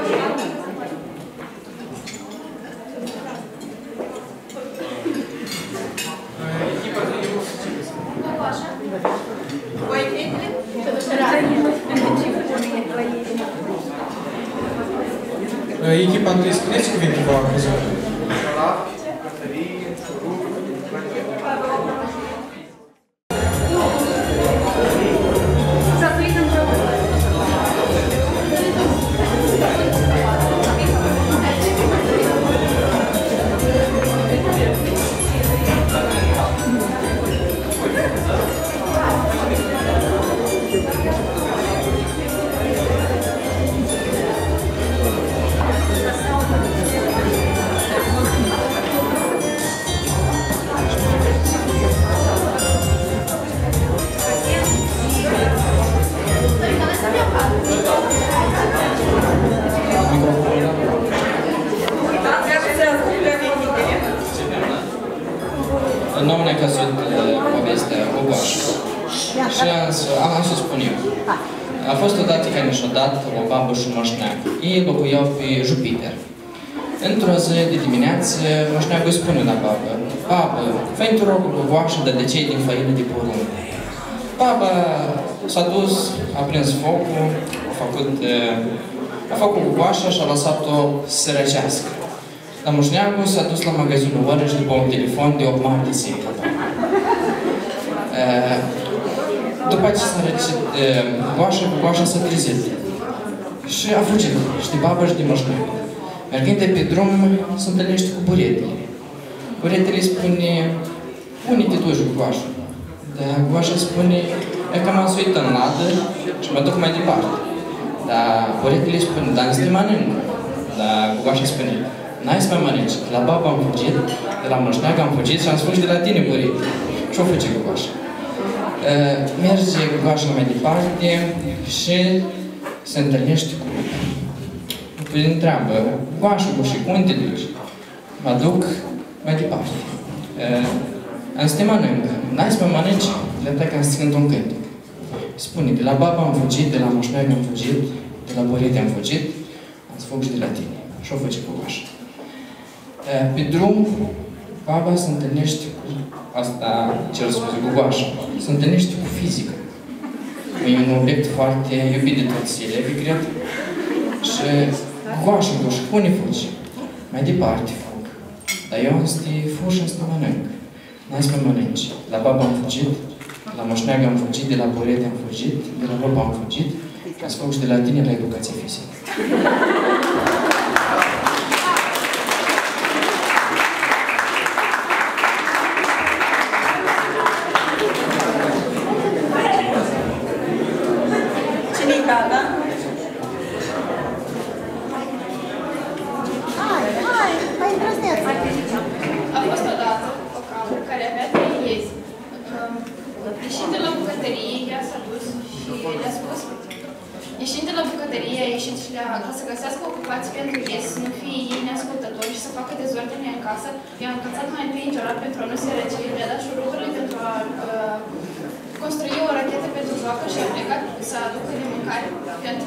Echipa trei o să citeți. Voi echipele? Echipa întâi spuneți cuvinte vă am crezut. Nu am necăzut povestea Gogoașă. Și am, am să spun eu. A fost odată care și-a dat o babă și un moșneag. Ei locuiau pe Jupiter. Într-o zi de dimineață, moșneagul îi spune la babă: babă, fă-i tu rog o Gogoașă de decei din făină de porumb. Baba s-a dus, a prins focul, a făcut, a făcut Gogoașa și a lăsat-o să se răcească. La moșneagul s-a dus la magazinul Orange după un telefon de opt mari de secă. După ce s-a răcit Gogoașa, Gogoașa s-a trezit. Și a fugit, și de babă și de moșneag. Mergând de pe drum, se întâlnește cu buretele. Buretele îi spune: unde te duci, Gogoașa? Dar Gogoașa spune: e că m-am suit în ladă și mă duc mai departe. Dar buretele îi spune: dar nu te mănânc. Dar Gogoașa spune: n-ai să mă mănânci. La babă am fugit, de la moșneag am fugit și am spus de la tine, burete. Ce-o face Gogoașa? Uh, merge Gogoașa mai departe și se întâlnește cu lupul. Lupul îi întreabă: Gogoașa, și cum te duci? Mă duc mai departe. Uh, am să te mănânc. N-ai să mă mănânci? Le plecă am să cânt un cânt. Spune: de la babă am fugit, de la moșneag am fugit, de la burete am fugit, am să fug și de la tine. Și-o face Gogoașa. Pe drum, baba se întâlnește cu asta, ce-l spune Gogoașa, se întâlnește cu fizică. E un obiect foarte iubit de toți elevii, cred. Și Gogoașa, Gogoașa, unde fugi? Mai departe fug. Dar eu am să te fug și am să te mănânc. N-ai să mă mănânci. La baba am fugit, la moșneag am fugit, de la burete am fugit, de la baba am fugit și am să fug și de la tine la educație fizică. A fost odată o capră care avea trei iezi. Ieșind de la bucătărie, ea s-a dus și le-a spus: ieșind de la bucătărie, a ieșit și le-a ca să găsească ocupații pentru iezi, să nu fie ei neascultători și să facă dezordine în casă. I-a încălțat mai întâi în ciorat pentru a nu se răci, le-a dat șuruburile pentru a uh, construi o rachetă pentru joacă și a plecat să aducă de mâncare pentru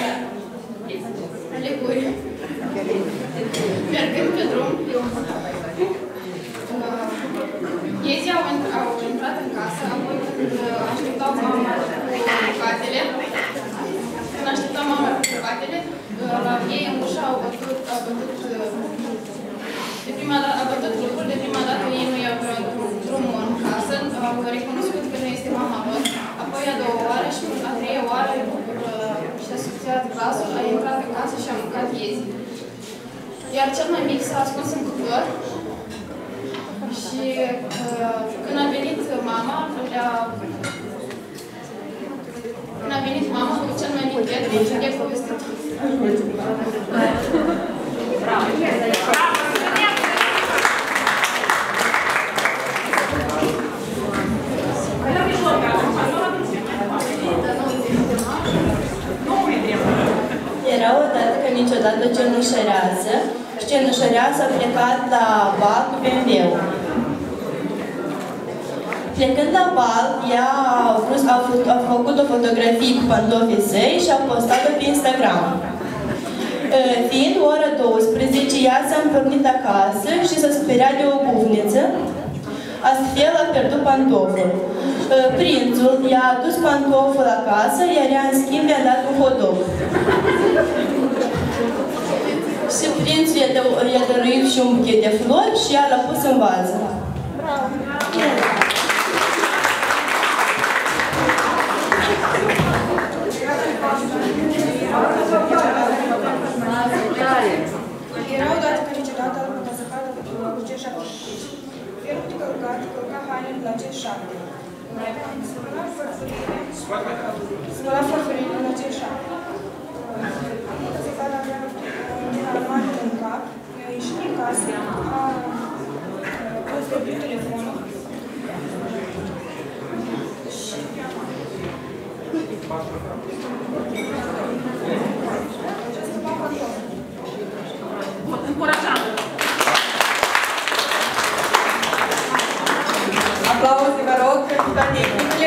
leguri. Mergând pe drum, uh, iezii au, au intrat în casă apoi a doua oară și a treia oară și-a subțiat glasul, a intrat în casă și a mâncat iezi. Iar cel mai mic s-a ascuns în cuptor și uh, când a venit mama, le-a... Când a venit mama cu cel mai mic Petru, i-a povestit. Bravo! Era odată că niciodată cenușăreasă și cenușăreasă a plecat la bal cu B M W-ul. Plecând la bal, ea a, vrut, a, făcut, a făcut o fotografie cu pantofii săi și a postat-o pe Instagram. Fiind ora douăsprezece, ea s-a împărnit acasă și s-a speriat de o bufniță. Astfel a pierdut pantoful. Prințul i-a adus pantoful acasă, iar ea, în schimb, i-a dat un hot dog. Și prințul i-a dăruit și un buchet de flori și ea l-a pus în vază. Bravo! Era odată că niciodată altă să cadă cu ce șapte. Felul de călcat, călca hainele la ce șapte. Spăla farfurile, spăla farfurile la ce șapte. Se cadă avea armate în cap, i-a ieșit din casă, a pus de pe telefonul și încurajat! Aplauze, vă rog, pentru toate echipele.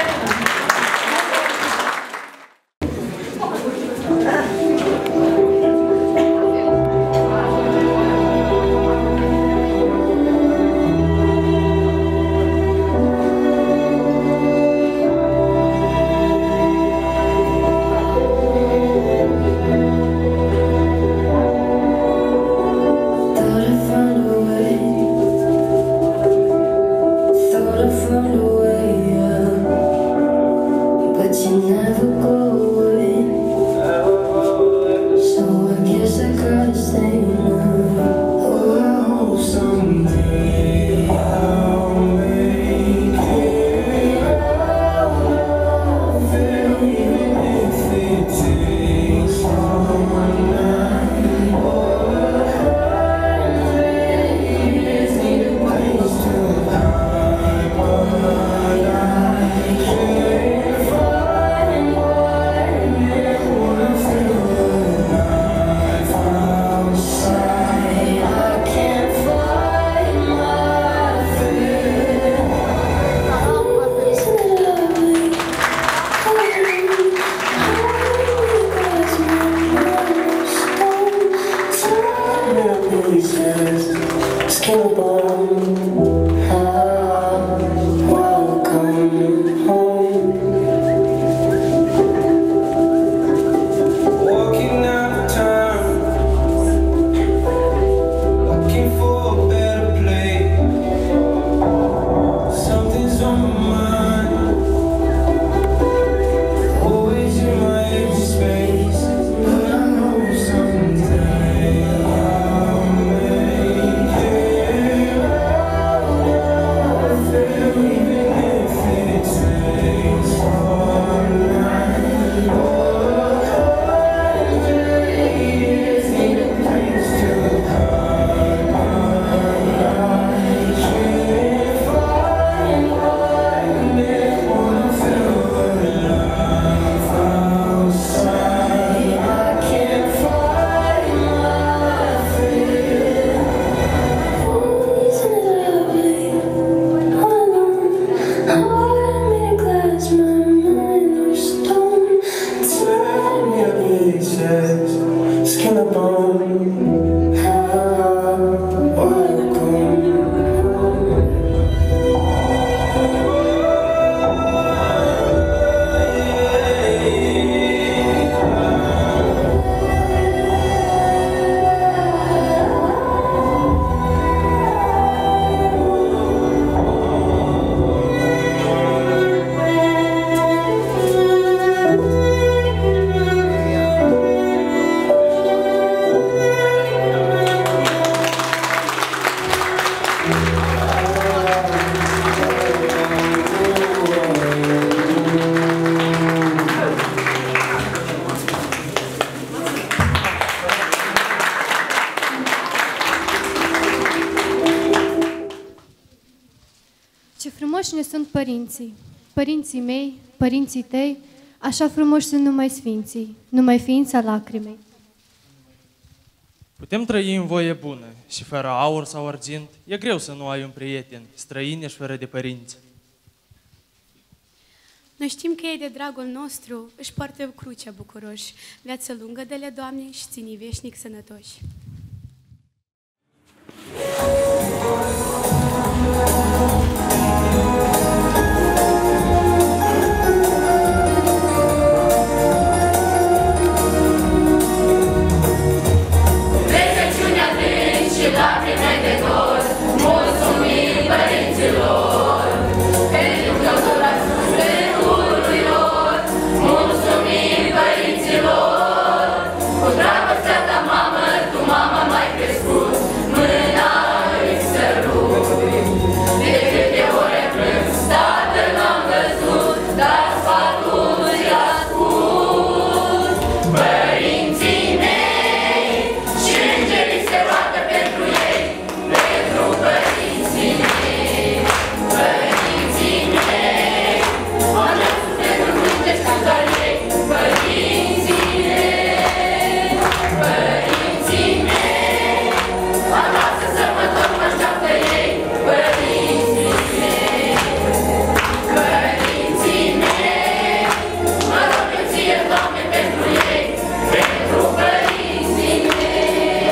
Ce frumoși ne sunt părinții, părinții mei, părinții tăi, așa frumoși sunt numai sfinții, numai ființa lacrimei. Putem trăi în voie bună și fără aur sau argint, e greu să nu ai un prieten, străin și fără de părinți. Noi știm că ei de dragul nostru își poartă crucea bucuroși. Viață lungă de-le, Doamne, și ține veșnic sănătoși. Rugăciunea adânc și lacrime de dor, mulțumim părinților, pentru căldura sufletului lor. Mulțumim părinților, cu dragostea ta, mamă, tu, mamă, m-ai crescut, mâna îți sărut. De câte ore plâns, tatăl n-am văzut, dar sfatul îi ascult. Părinții mei și îngerii se roagă pentru ei, pentru părinții mei. Părinții mei, o-nă sufletul plângeți doar ei. Părinții mei, părinții mei, acasă sărbători mă așteaptă ei. Părinții mei, părinții mei, mă rog eu ție, Doamne, pentru ei, pentru părinții mei.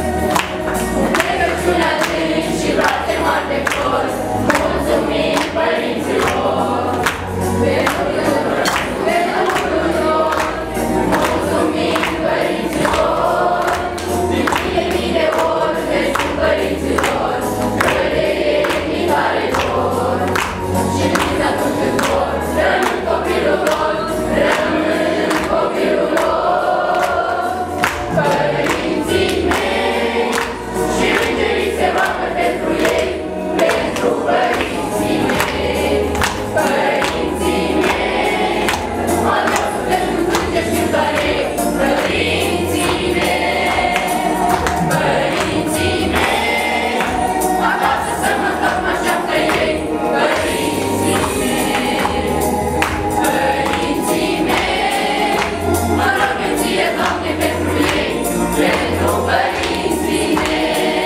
Rugăciunea adânc și roade mari de flor, mulțumim părinților, pentru căldura sufletului lor. Mulțumim părinților, din mii mii de ori le spun părinților, că de ei mi tare dor. Și nici atunci când vor, rămân copilul lor, rămân copilul lor. Părinții mei și îngerii se roagă pentru ei, pentru părinții mei. Părinții mei, al meu suflet nu plânge și doar ei. Părinții mei, părinții mei, acasă să mă întorc mă așteaptă ei. Părinții mei, părinții mei, mă rog eu ție, Doamne, pentru ei, pentru părinții mei.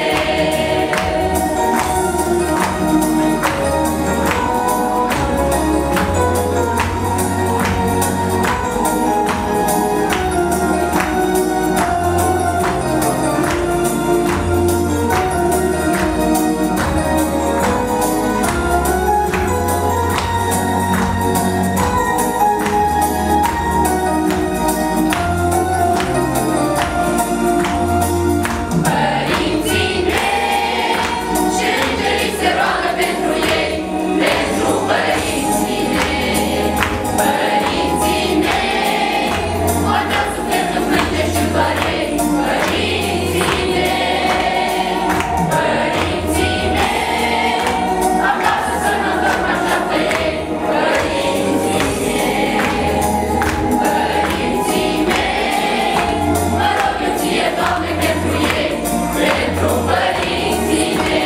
Părinții mei și îngerii se roagă pentru ei, pentru părinții mei. Părinții mei, al meu suflet nu plânge și doar ei. Părinții mei, părinții mei, acasă să mă întorc mă așteaptă ei. Părinții mei, părinții mei, mă rog eu ție, Doamne, pentru ei, pentru părinții mei.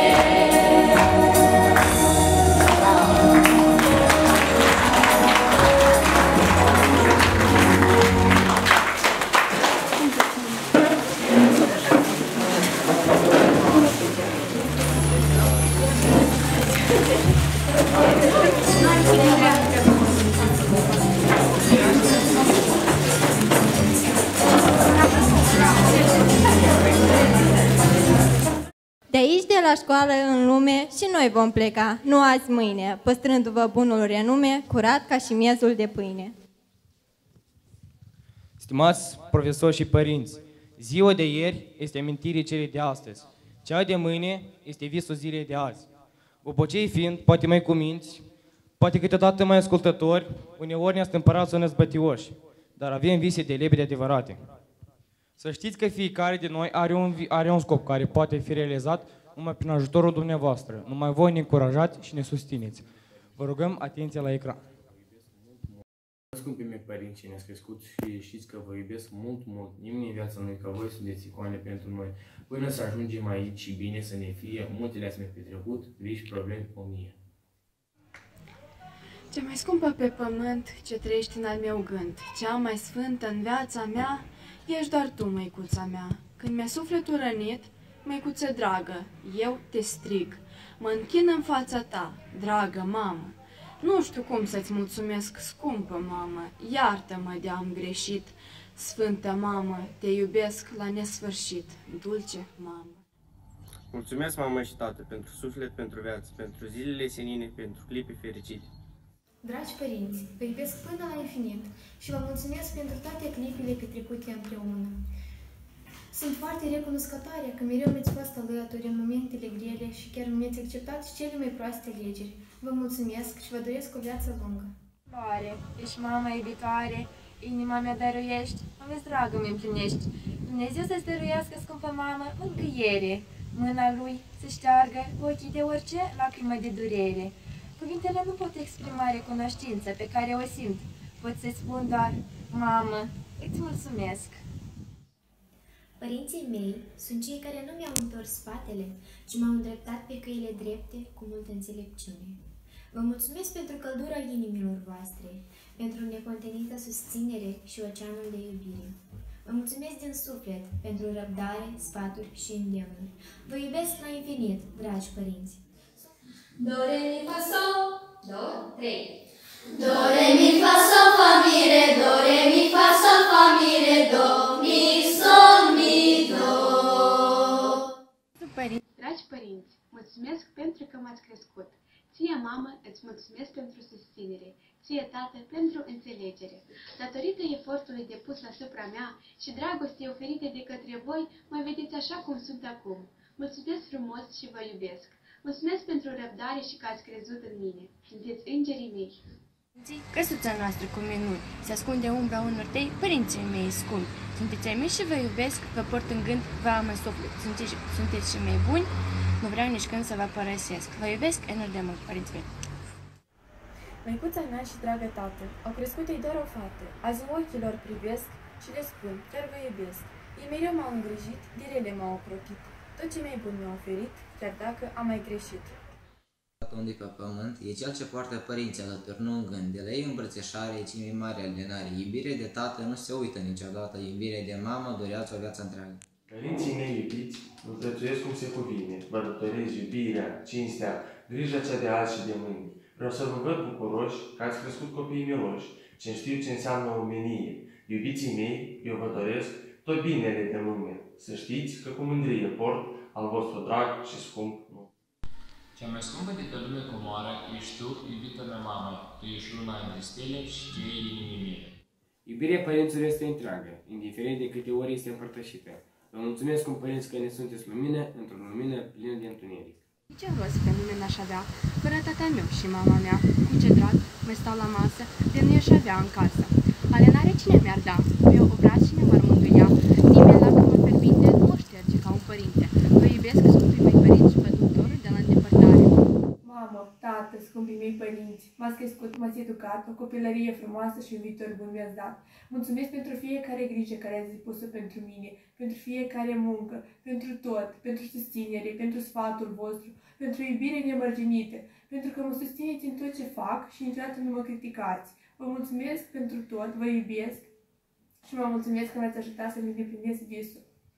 De aici, de la școală în lume, și noi vom pleca, nu azi mâine, păstrându-vă bunul renume, curat ca și miezul de pâine. Stimați profesori și părinți, ziua de ieri este amintirea celei de astăzi. Cea de mâine este visul zilei de azi. Bobocei fiind, poate mai cuminți, poate câteodată mai ascultători, uneori ne-a stâmpărat să ne zbătioși, dar avem vise de lebede adevărate. Să știți că fiecare din noi are un, are un scop care poate fi realizat numai prin ajutorul dumneavoastră. Numai voi ne încurajați și ne susțineți. Vă rugăm atenție la ecran. Scumpii mei părinți ce ne-ați crescut și știți că vă iubesc mult, mult. Nimeni în viața noi, că voi sunteți icoane pentru noi. Până să ajungem aici și bine să ne fie, multe le-ați mai petrecut, griji, probleme, o mie. Cea mai scumpă pe pământ, ce trăiești în al meu gând, cea mai sfântă în viața mea, ești doar tu, măicuța mea. Când mi-a sufletul rănit, măicuță dragă, eu te strig, mă închin în fața ta, dragă mamă. Nu știu cum să-ți mulțumesc, scumpă mamă, iartă-mă de-am greșit. Sfântă mamă, te iubesc la nesfârșit, dulce mamă. Mulțumesc, mamă și tată, pentru suflet, pentru viață, pentru zilele senine, pentru clipe fericite. Dragi părinți, vă iubesc până la infinit și vă mulțumesc pentru toate clipile petrecute împreună. Sunt foarte recunoscătoare că mereu mi-ați fost alături în momentele grele și chiar mi-ați acceptat și cele mai proaste alegeri. Vă mulțumesc și vă doresc o viață lungă. Floare, ești mama iubitoare, inima mea dăruiești, o vezi dragă mi împlinești. Dumnezeu să-ți dăruiască, scumpă mamă, mângâiere. Mâna lui să șteargă ochii de orice lacrimă de durere. Cuvintele nu pot exprima recunoștința pe care o simt. Pot să-ți spun doar, mamă, îți mulțumesc. Părinții mei sunt cei care nu mi-au întors spatele, ci m-au îndreptat pe căile drepte cu multă înțelepciune. Vă mulțumesc pentru căldura inimilor voastre, pentru necontenită susținere și oceanul de iubire. Vă mulțumesc din suflet pentru răbdare, sfaturi și îndemnuri. Vă iubesc la infinit, dragi părinți. Do, re, mi, fa, sol, do, trei. Do, re, mi, fa, sol, fa, mi, re, do, re, mi, fa, sol, fa, mi, re, do, mi, sol, mi, do. Dragi părinți, mulțumesc pentru că m-ați crescut. Ție, mamă, îți mulțumesc pentru susținere. Ție, tată, pentru înțelegere. Datorită efortului depus asupra mea și dragostei oferite de către voi, mă vedeți așa cum sunt acum. Mulțumesc frumos și vă iubesc. Mulțumesc pentru răbdare și că ați crezut în mine. Sunteți îngerii mei. Căsuța noastră cu minuni, se ascunde umbra unor tăi, părinții mei scumpi. Sunteți ai mei și vă iubesc, vă port în gând, vă am în suflet. Sunteți, sunteți și mei buni, nu vreau nici când să vă părăsesc. Vă iubesc enorm de mult, părinții mei. Măicuța mea și dragă tată, au crescut ei doar o fată. Azi în ochii lor privesc și le spun, chiar vă iubesc. Ei mereu m-au îngrijit, de rele m-au ocrotit. Tot ce mai bun mi-au oferit, chiar dacă am mai greșit. Unde pe pământ e cel ce poartă părinții alături, nu în gând. De la ei îmbrățișare e cel mai mare alenare. Iubire de tată nu se uită niciodată, iubire de mamă durează o viață întreagă. Părinții mei iubiți, vă prețuiesc cum se cuvine, vă datorez iubirea, cinstea, grija cea de azi și de mâine. Vreau să vă văd bucuroși că ați crescut copiii miloși, ce știu ce înseamnă omenie. Iubiții mei, eu vă doresc tot binele de lume. Să știți că cu mândrie port al vostru drag și scump nume. Cea mai scumpă de pe lume comoară ești tu, iubită mea mamă, tu ești luna între stele și cheia inimii mele. Iubirea părinților este întreagă, indiferent de câte ori este împărtășită. Vă mulțumesc cum părinți că ne sunteți lumină, într-o lumină plină de întuneric. Ce rost pe lume n-aș avea, fără tatăl meu și mama mea, cu ce drag mai stau la masă, de nu i-aș avea în casă. Alenare cine mi-ar da, eu obraz cine m-ar mântuia, nimeni la cum mă permite, nu mă șterge ca un părinte. Vă iubesc, scumpii mei părinți și pădurtorul de la îndepărtare. Mamă, tată, scumpii mei părinți, m-ați crescut, m-ați educat, o copilărie frumoasă și un viitor bun mi-ați dat. Mulțumesc pentru fiecare grijă care ați depus-o pentru mine, pentru fiecare muncă, pentru tot, pentru susținere, pentru sfatul vostru, pentru iubire nemărginită, pentru că mă susțineți în tot ce fac și niciodată nu mă criticați. Vă mulțumesc pentru tot, vă iubesc și mă mulțumesc că m-ați ajutat să-mi îndeplinesc visul.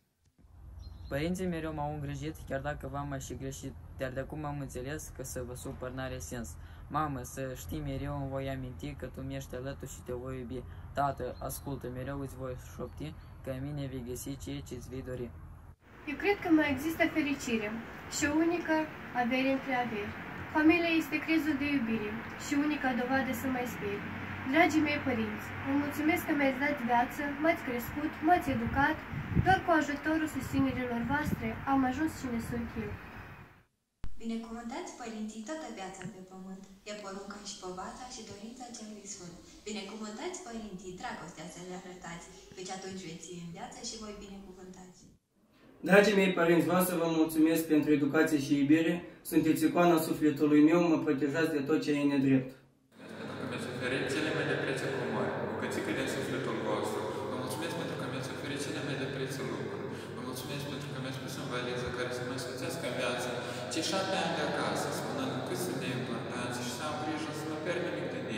Părinții mereu m-au îngrijit, chiar dacă v-am mai și greșit, dar de acum am înțeles că să vă supăr n-are sens. Mamă, să știi mereu îmi voi aminti că tu mi-ești alături și te voi iubi. Tată, ascultă, mereu îți voi șopti că în mine vei găsi ceea ce îți vei dori. Eu cred că mai există fericire și o unică avere între averi. Familia este crezul de iubire și unica dovadă să mai sper. Dragii mei părinți, vă mulțumesc că mi-ați dat viață, m-ați crescut, m-ați educat, doar cu ajutorul susținerilor voastre am ajuns cine sunt eu. Binecuvântați părinții toată viața pe pământ, e porunca și povața și dorința celui sfânt. Binecuvântați părinții, dragostea să le arătați, căci atunci veți fi în viață și voi binecuvântați. Dragii mei părinți, vreau să vă mulțumesc pentru educație și iubire, sunteți icoana sufletului meu, mă protejați de tot ce e nedrept. Pentru că mi-ați oferit cele mai de preț comori, bucățică din sufletul vostru. Vă mulțumesc pentru că mi-ați oferit cele mai de preț lucruri. Vă mulțumesc pentru că mi-ați pus în valiză care să mă scuțească viața. Cei șapte ani de acasă, spunând cât sunt de importanți și să am grijă să nu pierd nimic din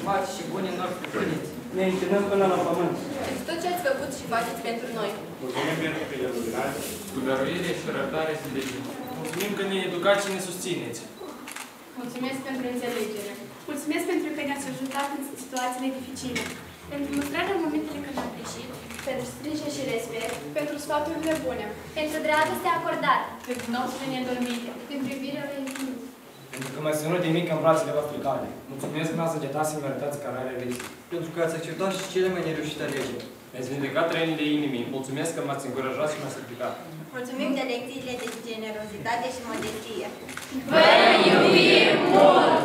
mari și buni noștri părinți. Ne închinăm până la pământ. Pentru tot ce ați făcut și faceți pentru noi. Mulțumim pentru că iubilați. Cu dăruire și răbdare să deținem. Mulțumim că ne educați și ne susțineți. Mulțumesc pentru înțelegere. Mulțumesc pentru că ne-ați ajutat în situațiile dificile. Pentru lustrarea în momentele când am greșit. Pentru sprijin și respect. Pentru sfaturile bune. Pentru dragostea acordată. Pentru nopțile nedormite. Pentru iubirea infinit. Pentru că m-ați ținut de mic în brațele voastre calde. Mulțumesc că n-ați săgetat să-mi arătați cărarea vieții. Pentru că ați acceptat și cele mai nereușite alegeri. Mi-ați vindecat rănile inimii. Mulțumesc că m-ați încurajat și m-ați implicat. Mulțumim de lecțiile de generozitate și modestie. Vă iubim mult!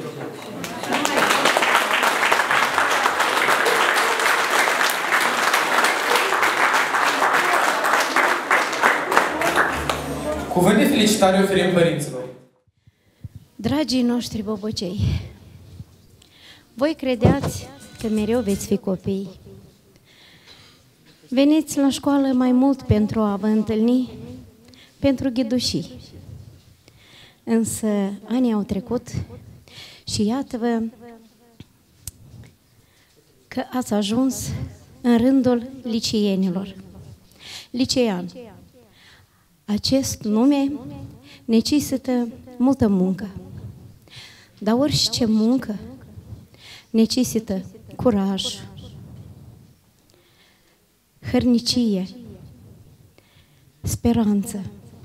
Cuvânt de felicitare oferim părinților. Dragii noștri bobocei, voi credeați că mereu veți fi copii. Veniți la școală mai mult pentru a vă întâlni, pentru ghidușii. Însă anii au trecut și iată-vă că ați ajuns în rândul liceienilor. Licean. Acest nume necesită multă muncă. Dar orice muncă necesită curaj, hărnicie, speranță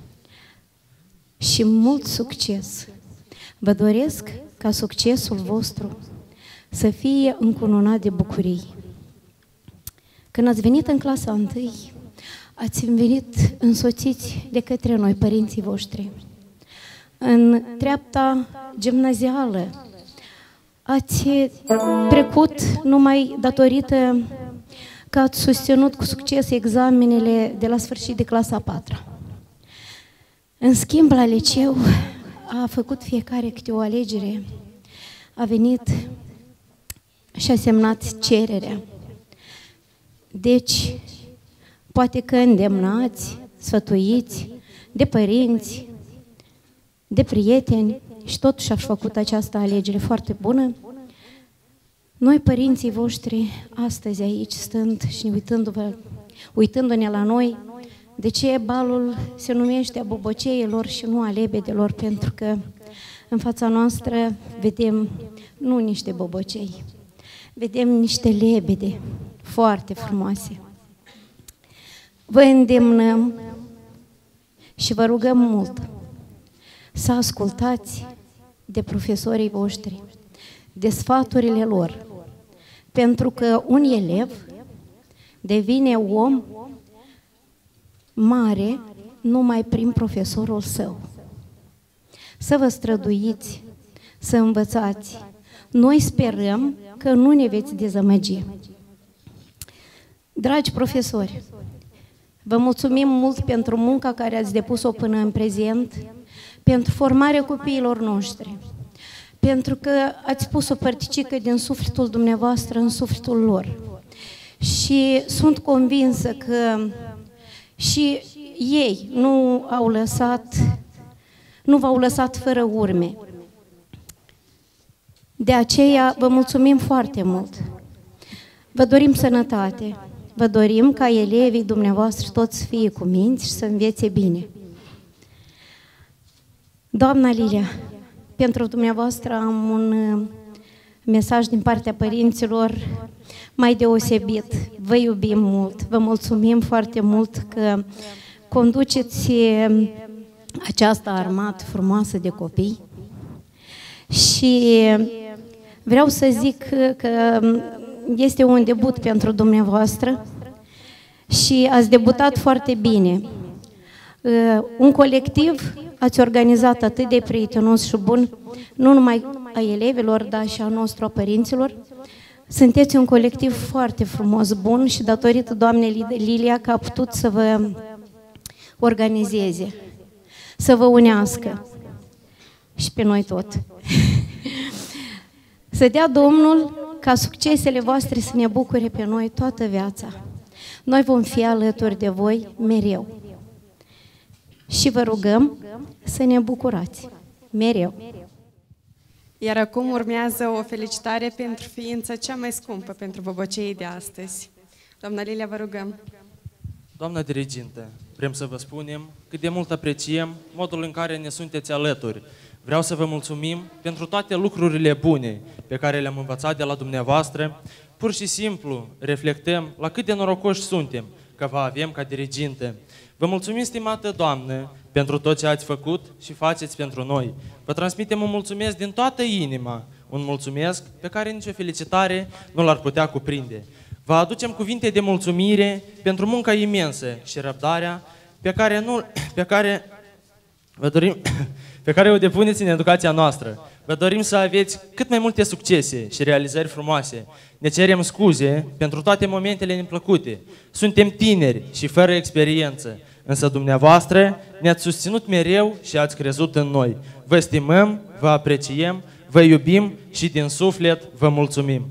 și mult succes. Vă doresc ca succesul vostru să fie încununat de bucurii. Când ați venit în clasa întâi, ați venit însoțiți de către noi, părinții voștri. În treapta gimnazială ați trecut numai datorită că ați susținut cu succes examenele de la sfârșit de clasa a patra. În schimb, la liceu a făcut fiecare câte o alegere, a venit și a semnat cererea. Deci, poate că îndemnați, sfătuiți de părinți, de prieteni și totuși ați făcut această alegere foarte bună. Noi, părinții voștri, astăzi aici, stând și uitându-vă, uitându-ne la noi, de ce balul se numește a boboceilor și nu a lebedelor? Pentru că în fața noastră vedem nu niște bobocei, vedem niște lebede foarte frumoase. Vă îndemnăm și vă rugăm mult să ascultați de profesorii voștri, de sfaturile lor, pentru că un elev devine om mare numai prin profesorul său. Să vă străduiți, să învățați. Noi sperăm că nu ne veți dezamăgi. Dragi profesori, vă mulțumim mult pentru munca care ați depus-o până în prezent, pentru formarea copiilor noștri, pentru că ați pus o părticică din sufletul dumneavoastră în sufletul lor. Și sunt convinsă că și ei nu au lăsat, nu v-au lăsat fără urme. De aceea vă mulțumim foarte mult. Vă dorim sănătate, vă dorim ca elevii dumneavoastră toți să fie cu minți și să învețe bine. Doamna Lilia, pentru dumneavoastră am un mesaj din partea părinților mai deosebit. Vă iubim mult, vă mulțumim foarte mult că conduceți această armată frumoasă de copii și vreau să zic că este un debut pentru dumneavoastră și ați debutat foarte bine. Un colectiv ați organizat atât de prietenos și bun, nu numai a elevilor, dar și a nostru, a părinților. Sunteți un colectiv foarte frumos, bun și datorită doamnei Lilia că a putut să vă organizeze, să vă unească și pe noi tot. Să dea Domnul ca succesele voastre să ne bucure pe noi toată viața. Noi vom fi alături de voi mereu. Și vă rugăm să ne bucurați mereu. Iar acum urmează o felicitare pentru ființa cea mai scumpă pentru boboceii de astăzi. Doamna Lilia, vă rugăm. Doamna dirigintă, vrem să vă spunem cât de mult apreciem modul în care ne sunteți alături. Vreau să vă mulțumim pentru toate lucrurile bune pe care le-am învățat de la dumneavoastră. Pur și simplu reflectăm la cât de norocoși suntem că vă avem ca dirigintă. Vă mulțumim, stimată doamnă, pentru tot ce ați făcut și faceți pentru noi. Vă transmitem un mulțumesc din toată inima, un mulțumesc pe care nicio felicitare nu l-ar putea cuprinde. Vă aducem cuvinte de mulțumire pentru munca imensă și răbdarea pe care, nu, pe care, vă dorim, pe care o depuneți în educația noastră. Vă dorim să aveți cât mai multe succese și realizări frumoase. Ne cerem scuze pentru toate momentele neplăcute. Suntem tineri și fără experiență, însă dumneavoastră ne-ați susținut mereu și ați crezut în noi. Vă stimăm, vă apreciem, vă iubim și din suflet vă mulțumim.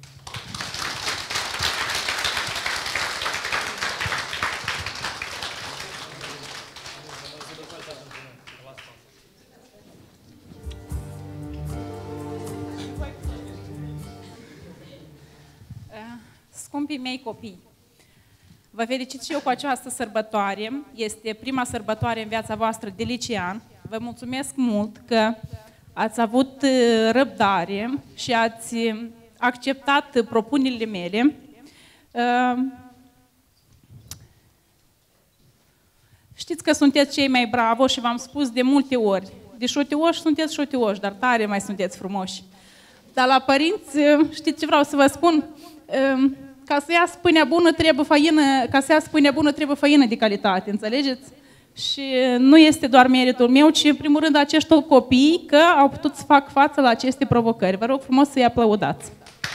Scumpii mei copii, vă felicit și eu cu această sărbătoare. Este prima sărbătoare în viața voastră de licean. Vă mulțumesc mult că ați avut răbdare și ați acceptat propunerile mele. Știți că sunteți cei mai bravo și v-am spus de multe ori. De șotioși sunteți șotioși, dar tare mai sunteți frumoși. Dar la părinți, știți ce vreau să vă spun? Ca să ia pâinea bună trebuie făină, ca să ia pâinea bună trebuie făină de calitate, înțelegeți? Și nu este doar meritul meu, ci în primul rând acești copii că au putut să fac față la aceste provocări. Vă rog frumos să-i aplaudați.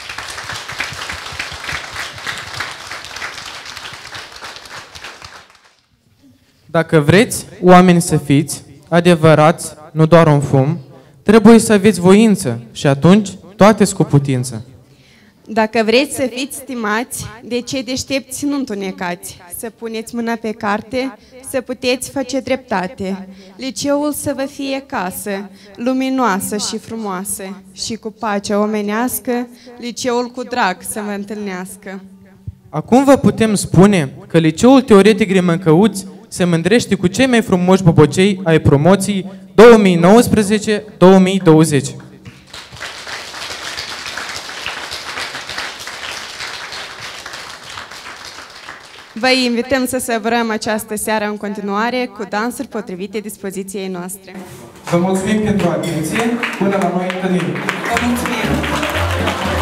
Dacă vreți oameni să fiți adevărați, nu doar un fum, trebuie să aveți voință și atunci toate-s cu putință. Dacă vreți să fiți stimați, de cei deștepți nu întunecați, să puneți mâna pe carte, să puteți face dreptate. Liceul să vă fie casă, luminoasă și frumoasă, și cu pace omenească, liceul cu drag să vă întâlnească. Acum vă putem spune că Liceul Teoretic Grămâncăuți se mândrește cu cei mai frumoși bobocei ai promoției două mii nouăsprezece două mii douăzeci. Vă invităm să savurăm această seară în continuare cu dansuri potrivite dispoziției noastre. Vă mulțumim pentru atenție. Până la noi întâlniri. Vă mulțumim!